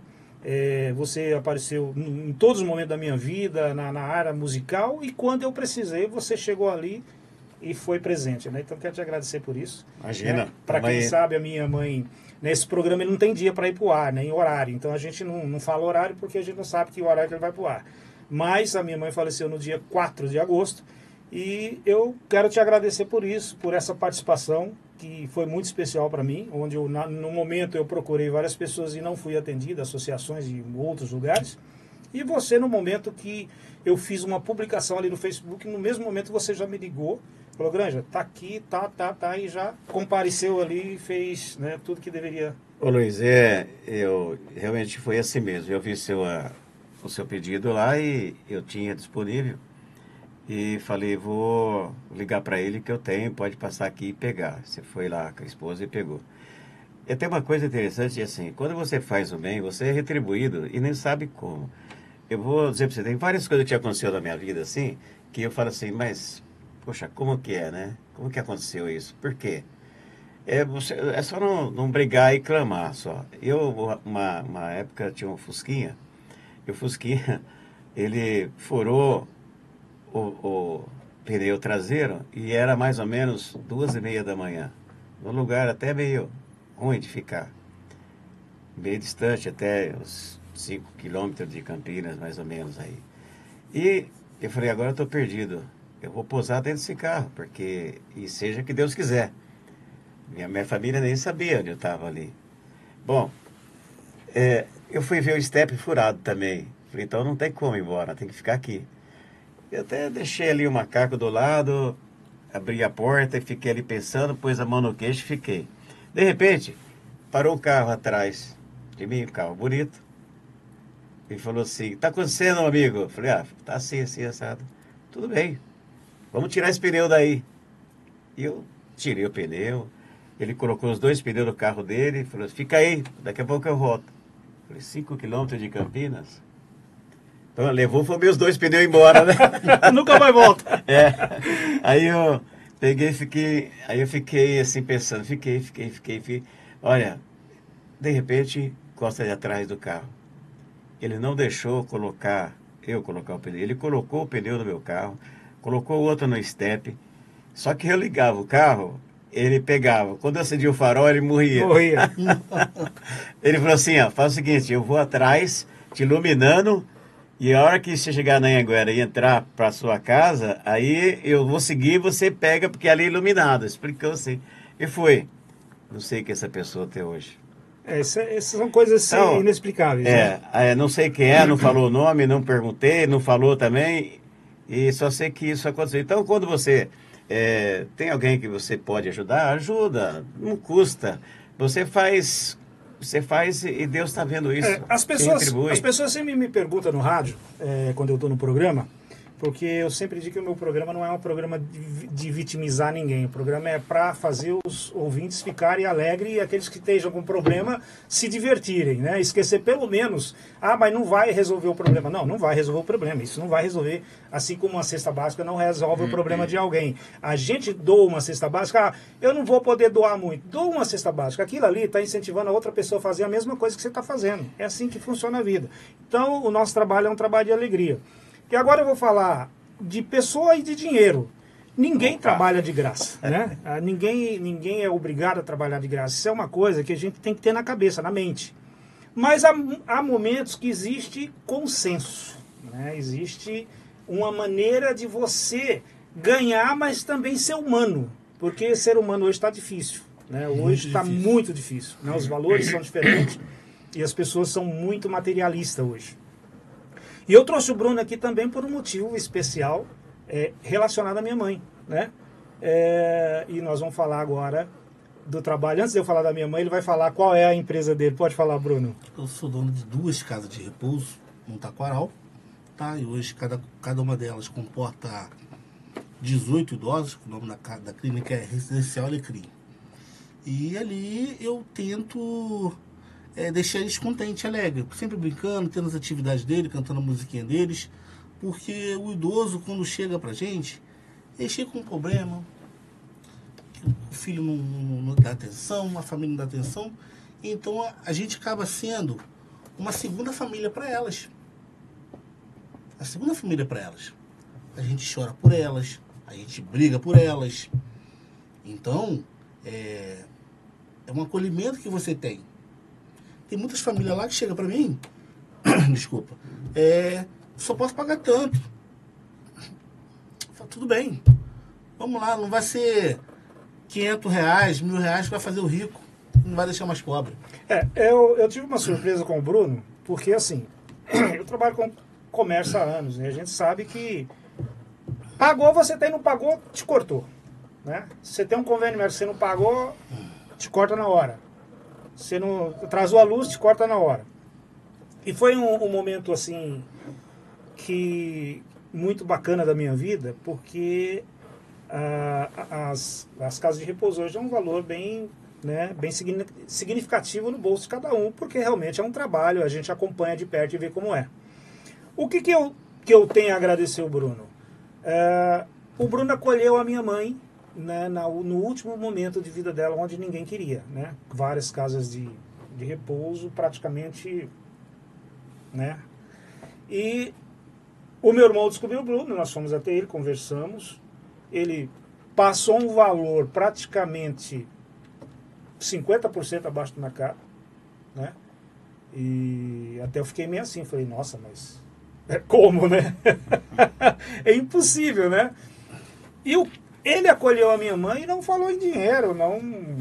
É, você apareceu em todos os momentos da minha vida, na, na área musical, e quando eu precisei, você chegou ali e foi presente, né? Então, eu quero te agradecer por isso. Imagina. Né? Para quem sabe, a minha mãe... Nesse programa ele não tem dia para ir para o ar, nem horário. Então a gente não, não fala horário porque a gente não sabe que horário que ele vai para o ar. Mas a minha mãe faleceu no dia quatro de agosto e eu quero te agradecer por isso, por essa participação que foi muito especial para mim, onde eu, na, no momento eu procurei várias pessoas e não fui atendido, associações de outros lugares. E você, no momento que eu fiz uma publicação ali no Facebook, no mesmo momento você já me ligou, falou, Granja, tá aqui, tá, tá, tá, e já compareceu ali e fez, né, tudo que deveria. Ô Luiz, é, eu realmente foi assim mesmo. Eu vi seu, a, o seu pedido lá e eu tinha disponível e falei, vou ligar para ele que eu tenho, pode passar aqui e pegar. Você foi lá com a esposa e pegou. E tem uma coisa interessante, assim, quando você faz o bem, você é retribuído e nem sabe como. Eu vou dizer para você, tem várias coisas que aconteceram na minha vida, assim, que eu falo assim, mas, poxa, como que é, né? Como que aconteceu isso? Por quê? É, você, é só não, não brigar e clamar só. Eu, uma, uma época, tinha um Fusquinha, e o Fusquinha, ele furou o, o pneu traseiro e era mais ou menos duas e meia da manhã. Num lugar até meio ruim de ficar. Meio distante, até uns cinco quilômetros de Campinas, mais ou menos aí. E eu falei, agora eu estou perdido. Eu vou pousar dentro desse carro, porque... E seja que Deus quiser. Minha, minha família nem sabia onde eu estava ali. Bom, é, eu fui ver o step furado também. Falei, então não tem como ir embora, tem que ficar aqui. Eu até deixei ali o macaco do lado, abri a porta e fiquei ali pensando, pus a mão no queixo e fiquei. De repente, parou um carro atrás de mim, um carro bonito. Ele falou assim, tá acontecendo, amigo? Eu falei, ah, tá assim, assim, assado. Tudo bem, vamos tirar esse pneu daí. E eu tirei o pneu, ele colocou os dois pneus no carro dele e falou, fica aí, daqui a pouco eu volto. Eu falei, cinco quilômetros de Campinas? Então levou, foi meus dois pneus embora, né? Nunca mais volta. É, aí eu peguei e fiquei, aí eu fiquei assim pensando, fiquei, fiquei, fiquei, fiquei. Olha, de repente, costa de atrás do carro. Ele não deixou colocar, eu colocar o pneu. Ele colocou o pneu no meu carro, colocou o outro no step. Só que eu ligava o carro, ele pegava. Quando eu acendia o farol, ele morria. Morria. Ele falou assim, ó, faz o seguinte, eu vou atrás, te iluminando, E a hora que você chegar na Anhanguera e entrar para sua casa, aí eu vou seguir, você pega, porque ali é iluminado. Explicou assim. E foi. Não sei o que essa pessoa até hoje. É, essa- essas são coisas assim, Então, inexplicáveis, É, né? é, não sei quem é, não falou o nome, não perguntei, não falou também. E só sei que isso aconteceu. Então, quando você é, tem alguém que você pode ajudar, ajuda. Não custa. Você faz. Você faz e Deus está vendo isso. É, as Te pessoas, retribui. as pessoas sempre me perguntam no rádio, é, quando eu estou no programa, porque eu sempre digo que o meu programa não é um programa de, vi- de vitimizar ninguém. O programa é para fazer os ouvintes ficarem alegres e aqueles que estejam com problema se divertirem, né? Esquecer pelo menos, ah, mas não vai resolver o problema. Não, não vai resolver o problema. Isso não vai resolver, assim como uma cesta básica não resolve o problema de alguém. A gente doa uma cesta básica, ah, eu não vou poder doar muito. Doa uma cesta básica. Aquilo ali está incentivando a outra pessoa a fazer a mesma coisa que você está fazendo. É assim que funciona a vida. Então, o nosso trabalho é um trabalho de alegria. E agora eu vou falar de pessoa e de dinheiro. Ninguém Opa. trabalha de graça, né? Ah, ninguém, ninguém é obrigado a trabalhar de graça. Isso é uma coisa que a gente tem que ter na cabeça, na mente. Mas há, há momentos que existe consenso, né? Existe uma maneira de você ganhar, mas também ser humano. Porque ser humano hoje está difícil, né? Hoje está difícil. muito difícil, né? Os valores são diferentes e as pessoas são muito materialistas hoje. E eu trouxe o Bruno aqui também por um motivo especial é, relacionado à minha mãe, né? É, e nós vamos falar agora do trabalho. Antes de eu falar da minha mãe, ele vai falar qual é a empresa dele. Pode falar, Bruno. Eu sou dono de duas casas de repouso no Taquaral, tá? E hoje cada, cada uma delas comporta dezoito idosos, o nome da, ca- da clínica é Residencial Alecrim. E ali eu tento é, deixar eles contentes, alegres, sempre brincando, tendo as atividades dele, cantando a musiquinha deles, porque o idoso, quando chega pra gente, ele chega com um problema, o filho não, não- não dá atenção, a família não dá atenção, então a, a gente acaba sendo uma segunda família para elas. A segunda família para elas. A gente chora por elas, a gente briga por elas. Então, é, é um acolhimento que você tem. Tem muitas famílias lá que chegam para mim, desculpa, é, só posso pagar tanto. Eu falo, tudo bem, vamos lá, não vai ser quinhentos reais, mil reais que vai fazer o rico, não vai deixar mais pobre. É, eu, eu tive uma surpresa com o Bruno, porque assim, eu trabalho com comércio há anos, né? A gente sabe que pagou, você tem, não pagou, te cortou, né? Você tem um convênio médico, você não pagou, te corta na hora. Você não atrasou a luz, te corta na hora. E foi um, um momento assim que muito bacana da minha vida, porque ah, as, as casas de repouso hoje é um valor bem, né, bem signi- significativo no bolso de cada um, porque realmente é um trabalho, a gente acompanha de perto e vê como é. O que, que, eu, que eu tenho a agradecer ao Bruno? É, o Bruno acolheu a minha mãe, né, na, no último momento de vida dela, onde ninguém queria, né? Várias casas de, de repouso, praticamente, né? E o meu irmão descobriu o Bruno, nós fomos até ele, conversamos, ele passou um valor praticamente cinquenta por cento abaixo do mercado, né? E até eu fiquei meio assim, falei, nossa, mas é como, né? É impossível, né? E o, ele acolheu a minha mãe e não falou em dinheiro, não,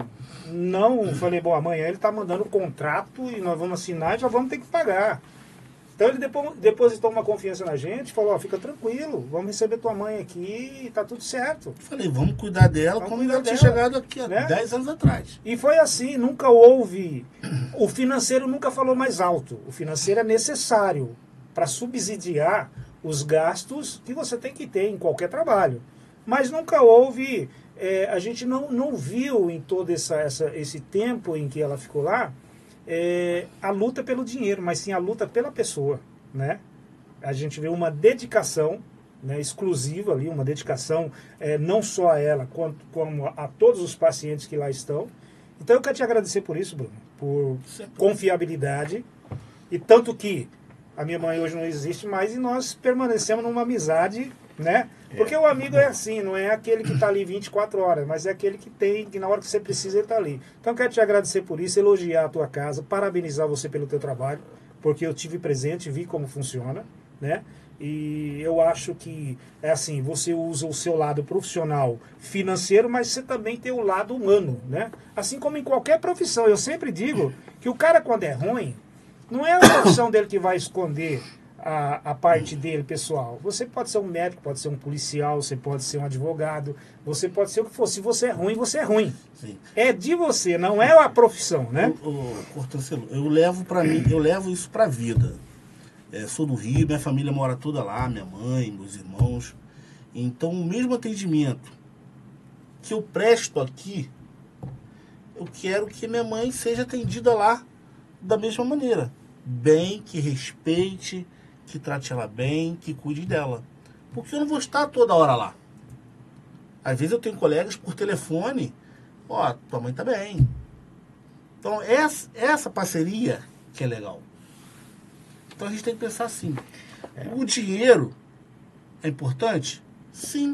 não falei, bom, amanhã ele está mandando o contrato e nós vamos assinar e já vamos ter que pagar. Então ele depo- depositou uma confiança na gente, falou, ó, fica tranquilo, vamos receber tua mãe aqui e tá tudo certo. Eu falei, vamos cuidar dela Vamos como cuidar ela tinha dela, chegado aqui há né? dez anos atrás. E foi assim, nunca houve, o financeiro nunca falou mais alto, o financeiro é necessário para subsidiar os gastos que você tem que ter em qualquer trabalho. Mas nunca houve, é, a gente não, não viu em todo essa, essa, esse tempo em que ela ficou lá, é, a luta pelo dinheiro, mas sim a luta pela pessoa, né? A gente vê uma dedicação, né, exclusiva ali, uma dedicação é, não só a ela, quanto, como a, a todos os pacientes que lá estão. Então eu quero te agradecer por isso, Bruno, por Sempre. confiabilidade, e tanto que a minha mãe hoje não existe mais e nós permanecemos numa amizade, né? Porque o amigo é assim, não é aquele que está ali vinte e quatro horas, mas é aquele que tem, que na hora que você precisa ele está ali. Então eu quero te agradecer por isso, elogiar a tua casa, parabenizar você pelo teu trabalho, porque eu tive presente, vi como funciona, né? E eu acho que, é assim, você usa o seu lado profissional financeiro, mas você também tem o lado humano, né? Assim como em qualquer profissão. Eu sempre digo que o cara, quando é ruim, não é a profissão dele que vai esconder a, a parte dele pessoal. Você pode ser um médico, pode ser um policial, você pode ser um advogado, você pode ser o que for. Se você é ruim, você é ruim. Sim. É de você, não é a profissão, né? O, o, Cortancelo, eu levo para mim, eu levo isso para a vida. É, sou do Rio, minha família mora toda lá, minha mãe, meus irmãos. Então, o mesmo atendimento que eu presto aqui, eu quero que minha mãe seja atendida lá da mesma maneira. Bem, que respeite, que trate ela bem, que cuide dela. Porque eu não vou estar toda hora lá. Às vezes eu tenho colegas por telefone, ó, tua mãe tá bem. Então, essa, essa parceria que é legal. Então a gente tem que pensar assim, o dinheiro é importante? Sim.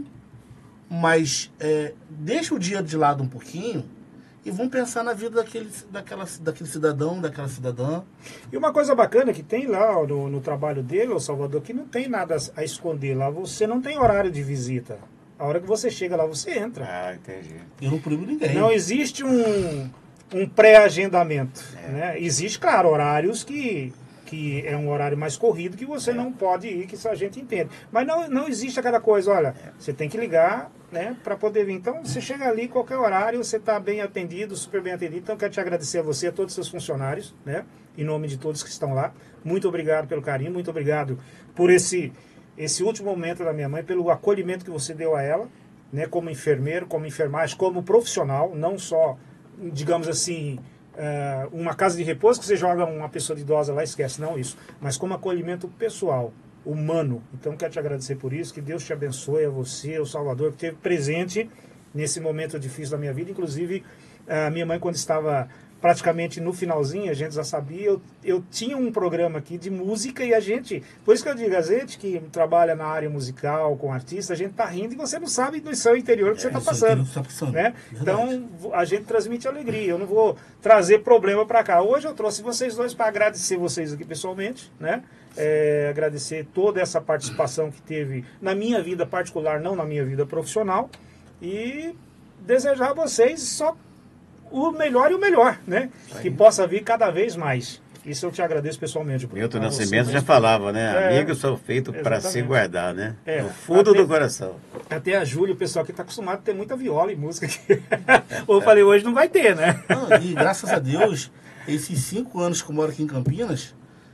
Mas é, deixa o dinheiro de lado um pouquinho e vamos pensar na vida daquele, daquela, daquele cidadão, daquela cidadã. E uma coisa bacana que tem lá no, no trabalho dele, o Salvador, que não tem nada a esconder lá. Você não tem horário de visita. A hora que você chega lá, você entra. Ah, entendi. Eu não proíbo ninguém. Não existe um, um pré-agendamento. É. Né? Existe, claro, horários que... que é um horário mais corrido, que você é. não pode ir, que isso a gente entende. Mas não, não existe aquela coisa, olha, é. você tem que ligar, né, para poder vir. Então, você chega ali, qualquer horário, você está bem atendido, super bem atendido. Então, quero te agradecer a você, a todos os seus funcionários, né, em nome de todos que estão lá. Muito obrigado pelo carinho, muito obrigado por esse, esse último momento da minha mãe, pelo acolhimento que você deu a ela, né, como enfermeiro, como enfermagem, como profissional, não só, digamos assim... Uh, uma casa de repouso que você joga uma pessoa idosa lá e esquece, não isso, mas como acolhimento pessoal, humano. Então quero te agradecer por isso, que Deus te abençoe, a você, o Salvador, que esteve presente nesse momento difícil da minha vida. Inclusive a uh, minha mãe, quando estava praticamente no finalzinho, a gente já sabia, eu, eu tinha um programa aqui de música e a gente, por isso que eu digo, a gente que trabalha na área musical, com artista, a gente tá rindo e você não sabe do seu interior que é, você está passando, tá passando, né? Então, a gente transmite alegria, eu não vou trazer problema para cá. Hoje eu trouxe vocês dois para agradecer vocês aqui pessoalmente, né? É, agradecer toda essa participação que teve na minha vida particular, não na minha vida profissional, e desejar a vocês só o melhor e o melhor, né? Que possa vir cada vez mais. Isso eu te agradeço pessoalmente. Milton Nascimento já falava, né? É, amigos são feitos para se guardar, né? É, no fundo até, do coração. Até a Júlia, o pessoal que está acostumado a ter muita viola e música aqui. Eu falei, hoje não vai ter, né? Não, e graças a Deus, esses cinco anos que eu moro aqui em Campinas,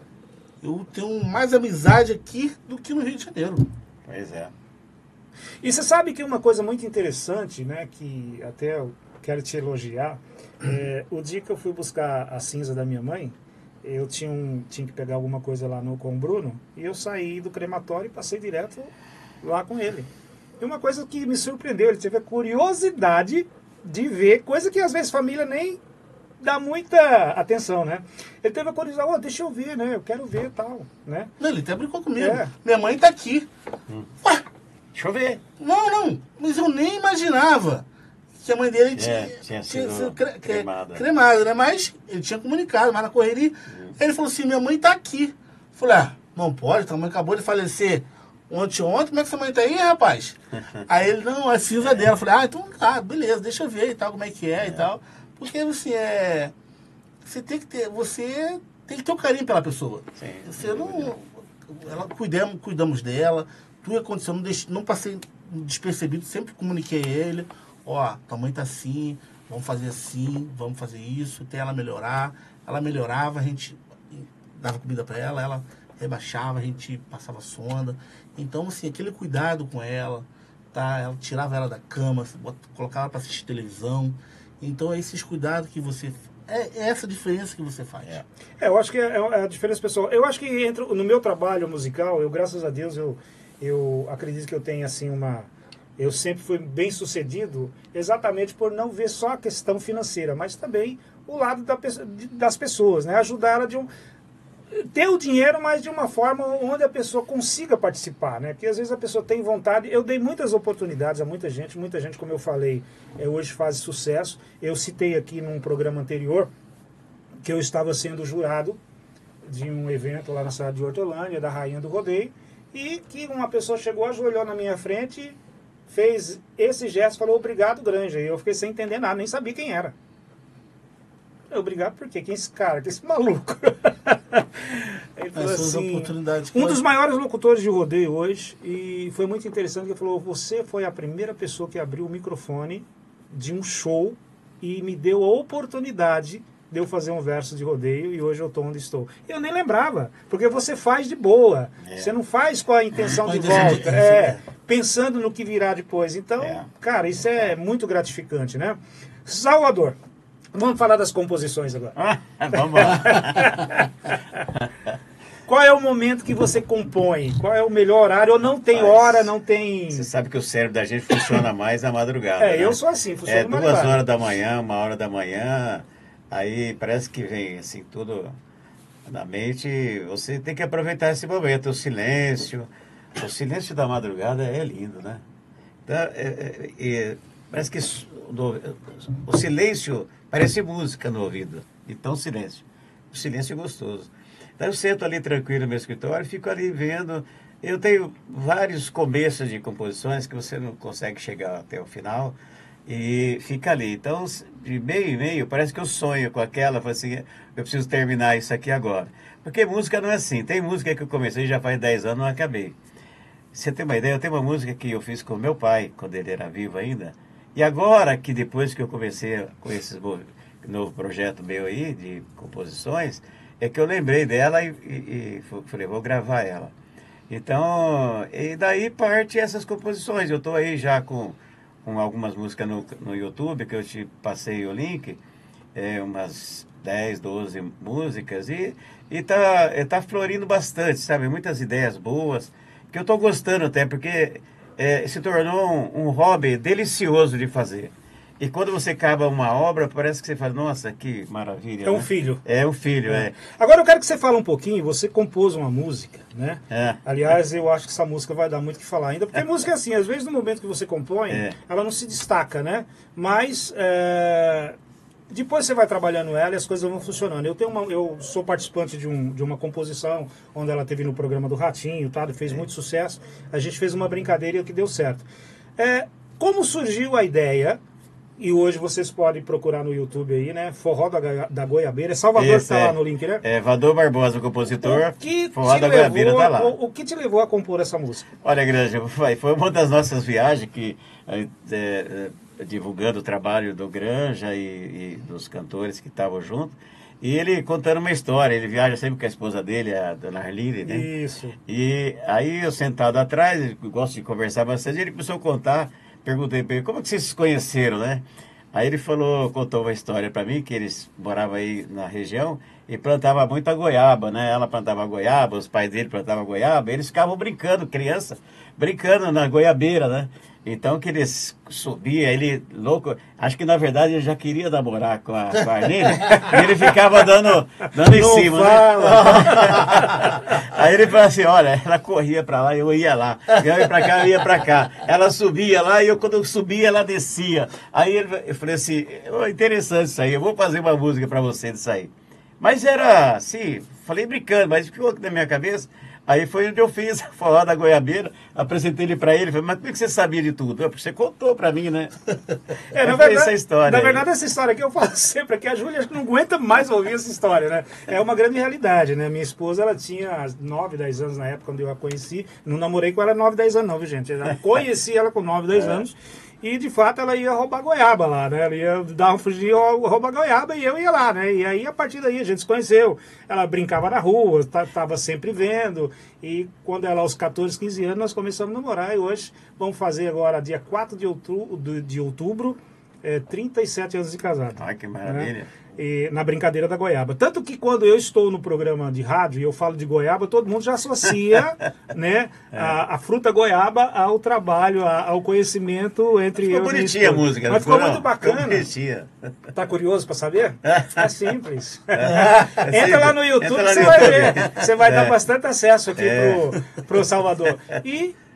eu tenho mais amizade aqui do que no Rio de Janeiro. Pois é. E você sabe que uma coisa muito interessante, né? Que até eu quero te elogiar. É, o dia que eu fui buscar a cinza da minha mãe, eu tinha, um, tinha que pegar alguma coisa lá no, com o Bruno, e eu saí do crematório e passei direto lá com ele. E uma coisa que me surpreendeu, ele teve a curiosidade de ver, coisa que às vezes família nem dá muita atenção, né? Ele teve a curiosidade, oh, deixa eu ver, né? Eu quero ver e tal, né? Não, ele até brincou comigo. É. Minha mãe tá aqui. Hum. Ué, deixa eu ver. Não, não, mas eu nem imaginava que a mãe dele tinha, é, tinha sido tinha sido cre cremada. cremada, né? Mas ele tinha comunicado, mas na correria. Hum. Ele falou assim, minha mãe tá aqui. Eu falei, ah, não pode, tua mãe acabou de falecer ontem, ontem, como é que sua mãe tá aí, rapaz? Aí ele, não, é cinza dela. Eu falei, ah, então tá, beleza, deixa eu ver e tal, como é que é, é. e tal. Porque, assim, é... Você tem que ter, você tem que ter um carinho pela pessoa. Sim, você não... Ela, cuidamos, cuidamos dela, tudo aconteceu, não, deixe, não passei despercebido, sempre comuniquei a ele, ó, tua mãe tá assim, vamos fazer assim, vamos fazer isso, até ela melhorar. Ela melhorava, a gente dava comida para ela, ela rebaixava, a gente passava sonda. Então, assim, aquele cuidado com ela, tá? Ela tirava ela da cama, colocava para assistir televisão. Então, é esses cuidados que você... É essa diferença que você faz. É, é eu acho que é, é a diferença pessoal. Eu acho que entra, no meu trabalho musical, eu, graças a Deus, eu, eu acredito que eu tenho, assim, uma... Eu sempre fui bem sucedido exatamente por não ver só a questão financeira, mas também o lado da, das pessoas, né? Ajudar ela de um... ter o dinheiro, mas de uma forma onde a pessoa consiga participar, né? Porque às vezes a pessoa tem vontade. Eu dei muitas oportunidades a muita gente, muita gente, como eu falei, é, hoje faz sucesso. Eu citei aqui num programa anterior que eu estava sendo jurado de um evento lá na cidade de Hortolândia, da Rainha do Rodeio, e que uma pessoa chegou, ajoelhou na minha frente, fez esse gesto, falou obrigado, Granja. E eu fiquei sem entender nada, nem sabia quem era. Eu, obrigado por quê? Quem é esse cara? Quem é esse maluco? Ele falou assim, um dos maiores locutores de rodeio hoje, e foi muito interessante, que ele falou, você foi a primeira pessoa que abriu o microfone de um show e me deu a oportunidade de eu fazer um verso de rodeio, e hoje eu estou onde estou. Eu nem lembrava, porque você faz de boa, é. Você não faz com a intenção de volta, é, pensando no que virá depois. Então, é. cara, isso é muito gratificante, né? Salvador, vamos falar das composições agora. Ah, vamos lá. Qual é o momento que você compõe? Qual é o melhor horário? Ou não tem Mas, hora, não tem... Você sabe que o cérebro da gente funciona mais na madrugada. É, né? eu sou assim, funciona É duas madrugada. horas da manhã, uma hora da manhã, aí parece que vem assim tudo na mente. Você tem que aproveitar esse momento, o silêncio. O silêncio da madrugada é lindo, né? Então, é, é, é, parece que o, o silêncio parece música no ouvido. Então, silêncio. O silêncio é gostoso. Então, eu sento ali tranquilo no meu escritório, fico ali vendo. Eu tenho vários começos de composições que você não consegue chegar até o final e fica ali. Então, de meio em meio, parece que eu sonho com aquela, falo assim, eu preciso terminar isso aqui agora. Porque música não é assim. Tem música que eu comecei já faz dez anos e não acabei. Você tem uma ideia? Eu tenho uma música que eu fiz com meu pai, quando ele era vivo ainda. E agora que depois que eu comecei com esse novo projeto meu aí, de composições, é que eu lembrei dela e, e, e falei, vou gravar ela. Então, e daí parte essas composições. Eu estou aí já com, com algumas músicas no, no YouTube, que eu te passei o link, é, umas dez, doze músicas, e está tá florindo bastante, sabe? Muitas ideias boas, que eu estou gostando até, porque é, se tornou um, um hobby delicioso de fazer. E quando você acaba uma obra, parece que você fala, nossa, que maravilha. É um né? filho. É um filho, é. é. Agora eu quero que você fale um pouquinho, você compôs uma música, né? É. Aliás, eu acho que essa música vai dar muito o que falar ainda, porque a música é assim, às vezes no momento que você compõe, é. ela não se destaca, né? Mas é, depois você vai trabalhando ela e as coisas vão funcionando. Eu, tenho uma, eu sou participante de, um, de uma composição, onde ela teve no programa do Ratinho, tá? Fez é. muito sucesso. A gente fez uma brincadeira que deu certo. É, como surgiu a ideia... E hoje vocês podem procurar no YouTube aí, né? Forró da, da Goiabeira. É Salvador Esse que tá é, lá no link, né? É, Vador Barbosa, o compositor. O que Forró da Goiabeira tá lá. O, o que te levou a compor essa música? Olha, Granja, foi, foi uma das nossas viagens que, é, é, divulgando o trabalho do Granja e, e dos cantores que estavam juntos. E ele contando uma história. Ele viaja sempre com a esposa dele, a dona Arline, né? Isso. E aí eu sentado atrás, gosto de conversar bastante, ele começou a contar. Perguntei para ele, como que vocês se conheceram, né? Aí ele falou, contou uma história para mim, que eles moravam aí na região e plantavam muita goiaba, né? Ela plantava goiaba, os pais dele plantavam goiaba, e eles ficavam brincando, criança, brincando na goiabeira, né? Então que eles subiam, ele louco, acho que na verdade ele já queria namorar com a, com a Arline, e ele ficava dando, dando em Não cima, fala. né? Aí ele falou assim, olha, ela corria pra lá, eu ia lá, eu ia pra cá, eu ia pra cá. Ela subia lá, e eu quando eu subia, ela descia. Aí ele, eu falei assim, oh, interessante isso aí, eu vou fazer uma música pra você disso aí. Mas era assim, falei brincando, mas ficou na minha cabeça. Aí foi onde eu fiz a Forró da Goiabeira, apresentei ele para ele, falei, mas como é que você sabia de tudo? Porque você contou para mim, né? É, na verdade, essa história na aí. verdade, essa história que eu falo sempre aqui, a Júlia acho que não aguenta mais ouvir essa história, né? É uma grande realidade, né? Minha esposa, ela tinha nove, dez anos na época, quando eu a conheci, não namorei com ela nove, dez anos não, viu, gente? Eu já conheci ela com nove, dez é. anos. E, de fato, ela ia roubar goiaba lá, né? Ela ia dar um fugir, roubar goiaba e eu ia lá, né? E aí, a partir daí, a gente se conheceu. Ela brincava na rua, estava sempre vendo. E quando ela, aos catorze, quinze anos, nós começamos a namorar. E hoje, vamos fazer agora, dia quatro de outubro, de outubro é, trinta e sete anos de casado. Ai, que maravilha. Né? E, na brincadeira da goiaba. Tanto que quando eu estou no programa de rádio e eu falo de goiaba, todo mundo já associa né, é. a, a fruta goiaba ao trabalho, a, ao conhecimento entre ficou eu e bonitinha a música. Mas ficou, ficou não? muito bacana. Ficou bonitinha. Tá curioso para saber? É simples. É, é Entra simples. lá no YouTube, lá no você YouTube. vai ver. Você vai é. dar bastante acesso aqui é. pro, pro Salvador. E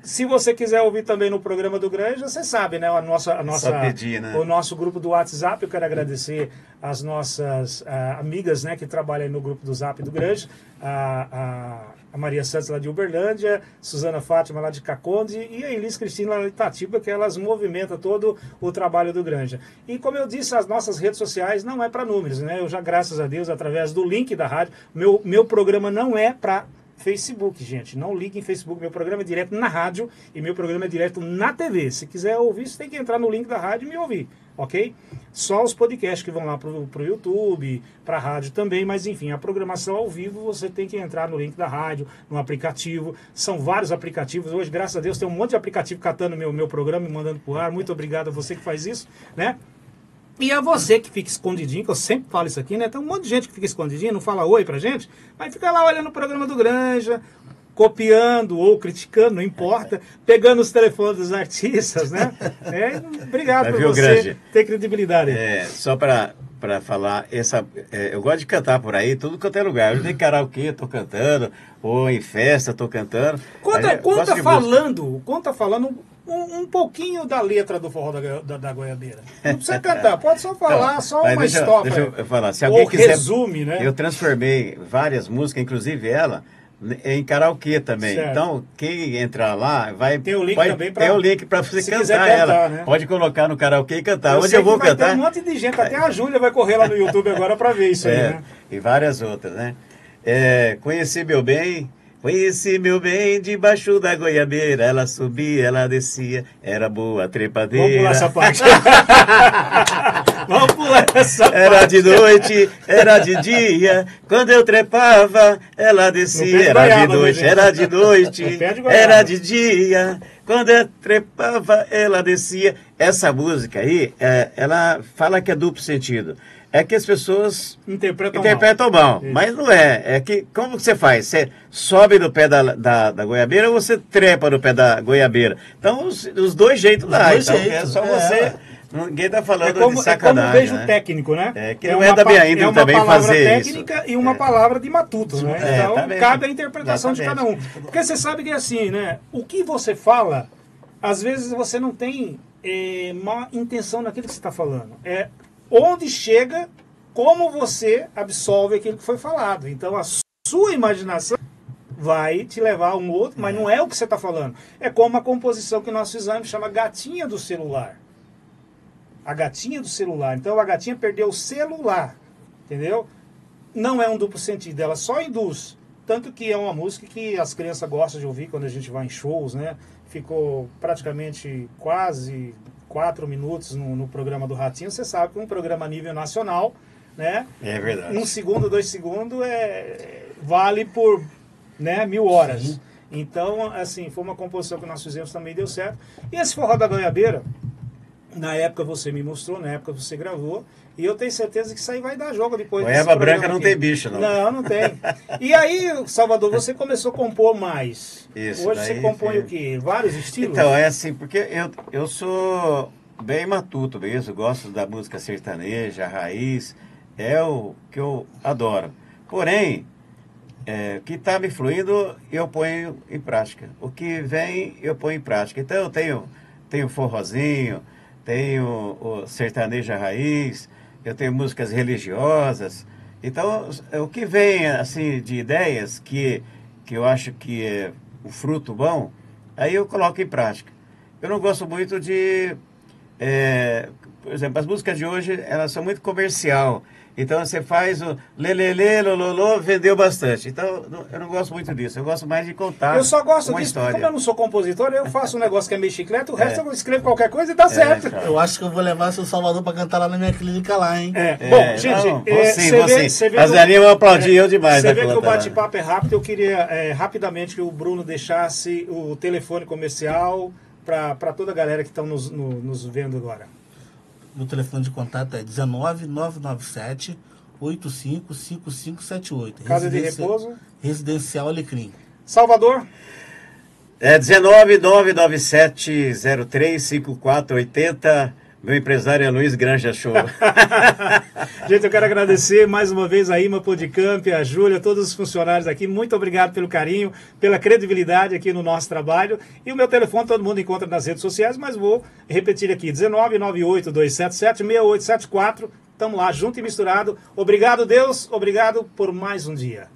se você quiser ouvir também no programa do Granja, você sabe, né? A nossa, a nossa, Só pedir, né? O nosso grupo do WhatsApp, eu quero agradecer as nossas uh, amigas, né, que trabalham no grupo do Zap do Granja, a, a, a Maria Santos lá de Uberlândia, Suzana Fátima lá de Caconde e a Elis Cristina lá de Itatiba, que elas movimentam todo o trabalho do Granja. E como eu disse, as nossas redes sociais não é para números, né? Eu já, graças a Deus, através do link da rádio, meu, meu programa não é para Facebook, gente. Não ligue em Facebook. Meu programa é direto na rádio e meu programa é direto na T V. Se quiser ouvir, você tem que entrar no link da rádio e me ouvir, ok? Só os podcasts que vão lá pro, pro YouTube, pra rádio também, mas enfim, a programação ao vivo você tem que entrar no link da rádio, no aplicativo. São vários aplicativos. Hoje, graças a Deus, tem um monte de aplicativo catando meu, meu programa e mandando pro ar. Muito obrigado a você que faz isso, né? E a você que fica escondidinho, que eu sempre falo isso aqui, né? Tem um monte de gente que fica escondidinho, não fala oi pra gente, mas fica lá olhando o programa do Granja, copiando ou criticando, não importa, pegando os telefones dos artistas, né? É, obrigado por você Granja, ter credibilidade. É, só para para falar, essa, é, eu gosto de cantar por aí, tudo quanto é lugar. Eu tenho karaokê, tô cantando, ou em festa, tô cantando. Conta, conta falando, conta falando um, um pouquinho da letra do Forró da, da, da Goiabeira. Não precisa cantar, pode só falar, então, só uma deixa, história. Deixa eu falar, se alguém ou quiser, resume, né? Eu transformei várias músicas, inclusive ela, em karaokê também. Certo. Então, quem entrar lá, vai tem o link vai, também pra, tem o link para você cantar, cantar ela. Né? Pode colocar no karaokê e cantar. Eu Onde eu vou vai cantar? Tem um monte de gente, até a Júlia vai correr lá no YouTube agora para ver isso é, aí, né? E várias outras, né? É, conheci meu bem, conheci meu bem debaixo da goiabeira. Ela subia, ela descia, era boa trepadeira. Vamos pular essa parte. Vamos pular essa parte. Era de noite, era de dia. Quando eu trepava, ela descia. Era de noite, era de noite, era de dia. Quando eu trepava, ela descia. Essa música aí, é, ela fala que é duplo sentido. É que as pessoas interpretam, interpretam mal, mal mas não é. É que, como que você faz? Você sobe no pé da, da, da goiabeira ou você trepa no pé da goiabeira? Então, os, os dois jeitos lá. Então, jeitos, é só você... É. Ninguém está falando é como, de sacanagem. É como beijo né? técnico, né? É que é não é da minha índole também fazer isso. É uma palavra técnica e uma é. palavra de matuto, né? É, então, tá cabe a interpretação Exatamente. de cada um. Porque você sabe que é assim, né? O que você fala, às vezes você não tem é, má intenção naquilo que você está falando. É onde chega, como você absorve aquilo que foi falado. Então, a sua imaginação vai te levar a um outro, mas não é o que você está falando. É como a composição que nós fizemos, chama Gatinha do Celular. A gatinha do celular. Então a gatinha perdeu o celular, entendeu? Não é um duplo sentido, ela só induz. Tanto que é uma música que as crianças gostam de ouvir quando a gente vai em shows, né? Ficou praticamente quase quatro minutos no, no programa do Ratinho. Você sabe que um programa a nível nacional, né? É verdade. Um segundo, dois segundos é, vale por, né, mil horas. Sim. Então, assim, foi uma composição que nós fizemos, também deu certo. E esse Forró da Goiabeira, na época você me mostrou, na época você gravou, e eu tenho certeza que isso aí vai dar jogo depois. Goiaba branca não aqui. Tem bicho, não. Não, não tem. E aí, Salvador, você começou a compor mais. Isso. Hoje você compõe é... o quê? Vários estilos? Então, é assim, porque eu, eu sou bem matuto mesmo, gosto da música sertaneja, raiz, é o que eu adoro. Porém, é, o que está me fluindo, eu ponho em prática. O que vem, eu ponho em prática. Então, eu tenho, tenho forrozinho, tenho o sertanejo raiz, eu tenho músicas religiosas. Então, o que vem assim de ideias que, que eu acho que é o fruto bom, aí eu coloco em prática. Eu não gosto muito de... É, por exemplo, as músicas de hoje, elas são muito comercial. Então você faz o lelele, lololô, vendeu bastante. Então eu não gosto muito disso. Eu gosto mais de contar Eu só gosto uma disso, história. Como eu não sou compositor, eu faço um negócio que é meio chiclete, o resto é. eu escrevo qualquer coisa e dá é, certo. Então. Eu acho que eu vou levar seu Salvador para cantar lá na minha clínica lá, hein? É. É. Bom, gente, não, é, sim, você vê, sim. vê As velhinhas vão aplaudir eu demais. Você vê que o bate-papo é rápido. Eu queria é, rapidamente que o Bruno deixasse o telefone comercial para toda a galera que estão nos, no, nos vendo agora. O telefone de contato é dezenove, nove nove sete, oito cinco cinco cinco sete oito. Casa de Repouso. Residencial Alecrim. Salvador? É dezenove, nove nove sete, zero três cinco quatro oito zero. Meu empresário é Luiz Granja Show. Gente, eu quero agradecer mais uma vez a Ima Podicamp, a Júlia, todos os funcionários aqui. Muito obrigado pelo carinho, pela credibilidade aqui no nosso trabalho. E o meu telefone todo mundo encontra nas redes sociais, mas vou repetir aqui, dezenove, noventa e oito, duzentos e setenta e sete, sessenta e oito setenta e quatro. Estamos lá, junto e misturado. Obrigado, Deus. Obrigado por mais um dia.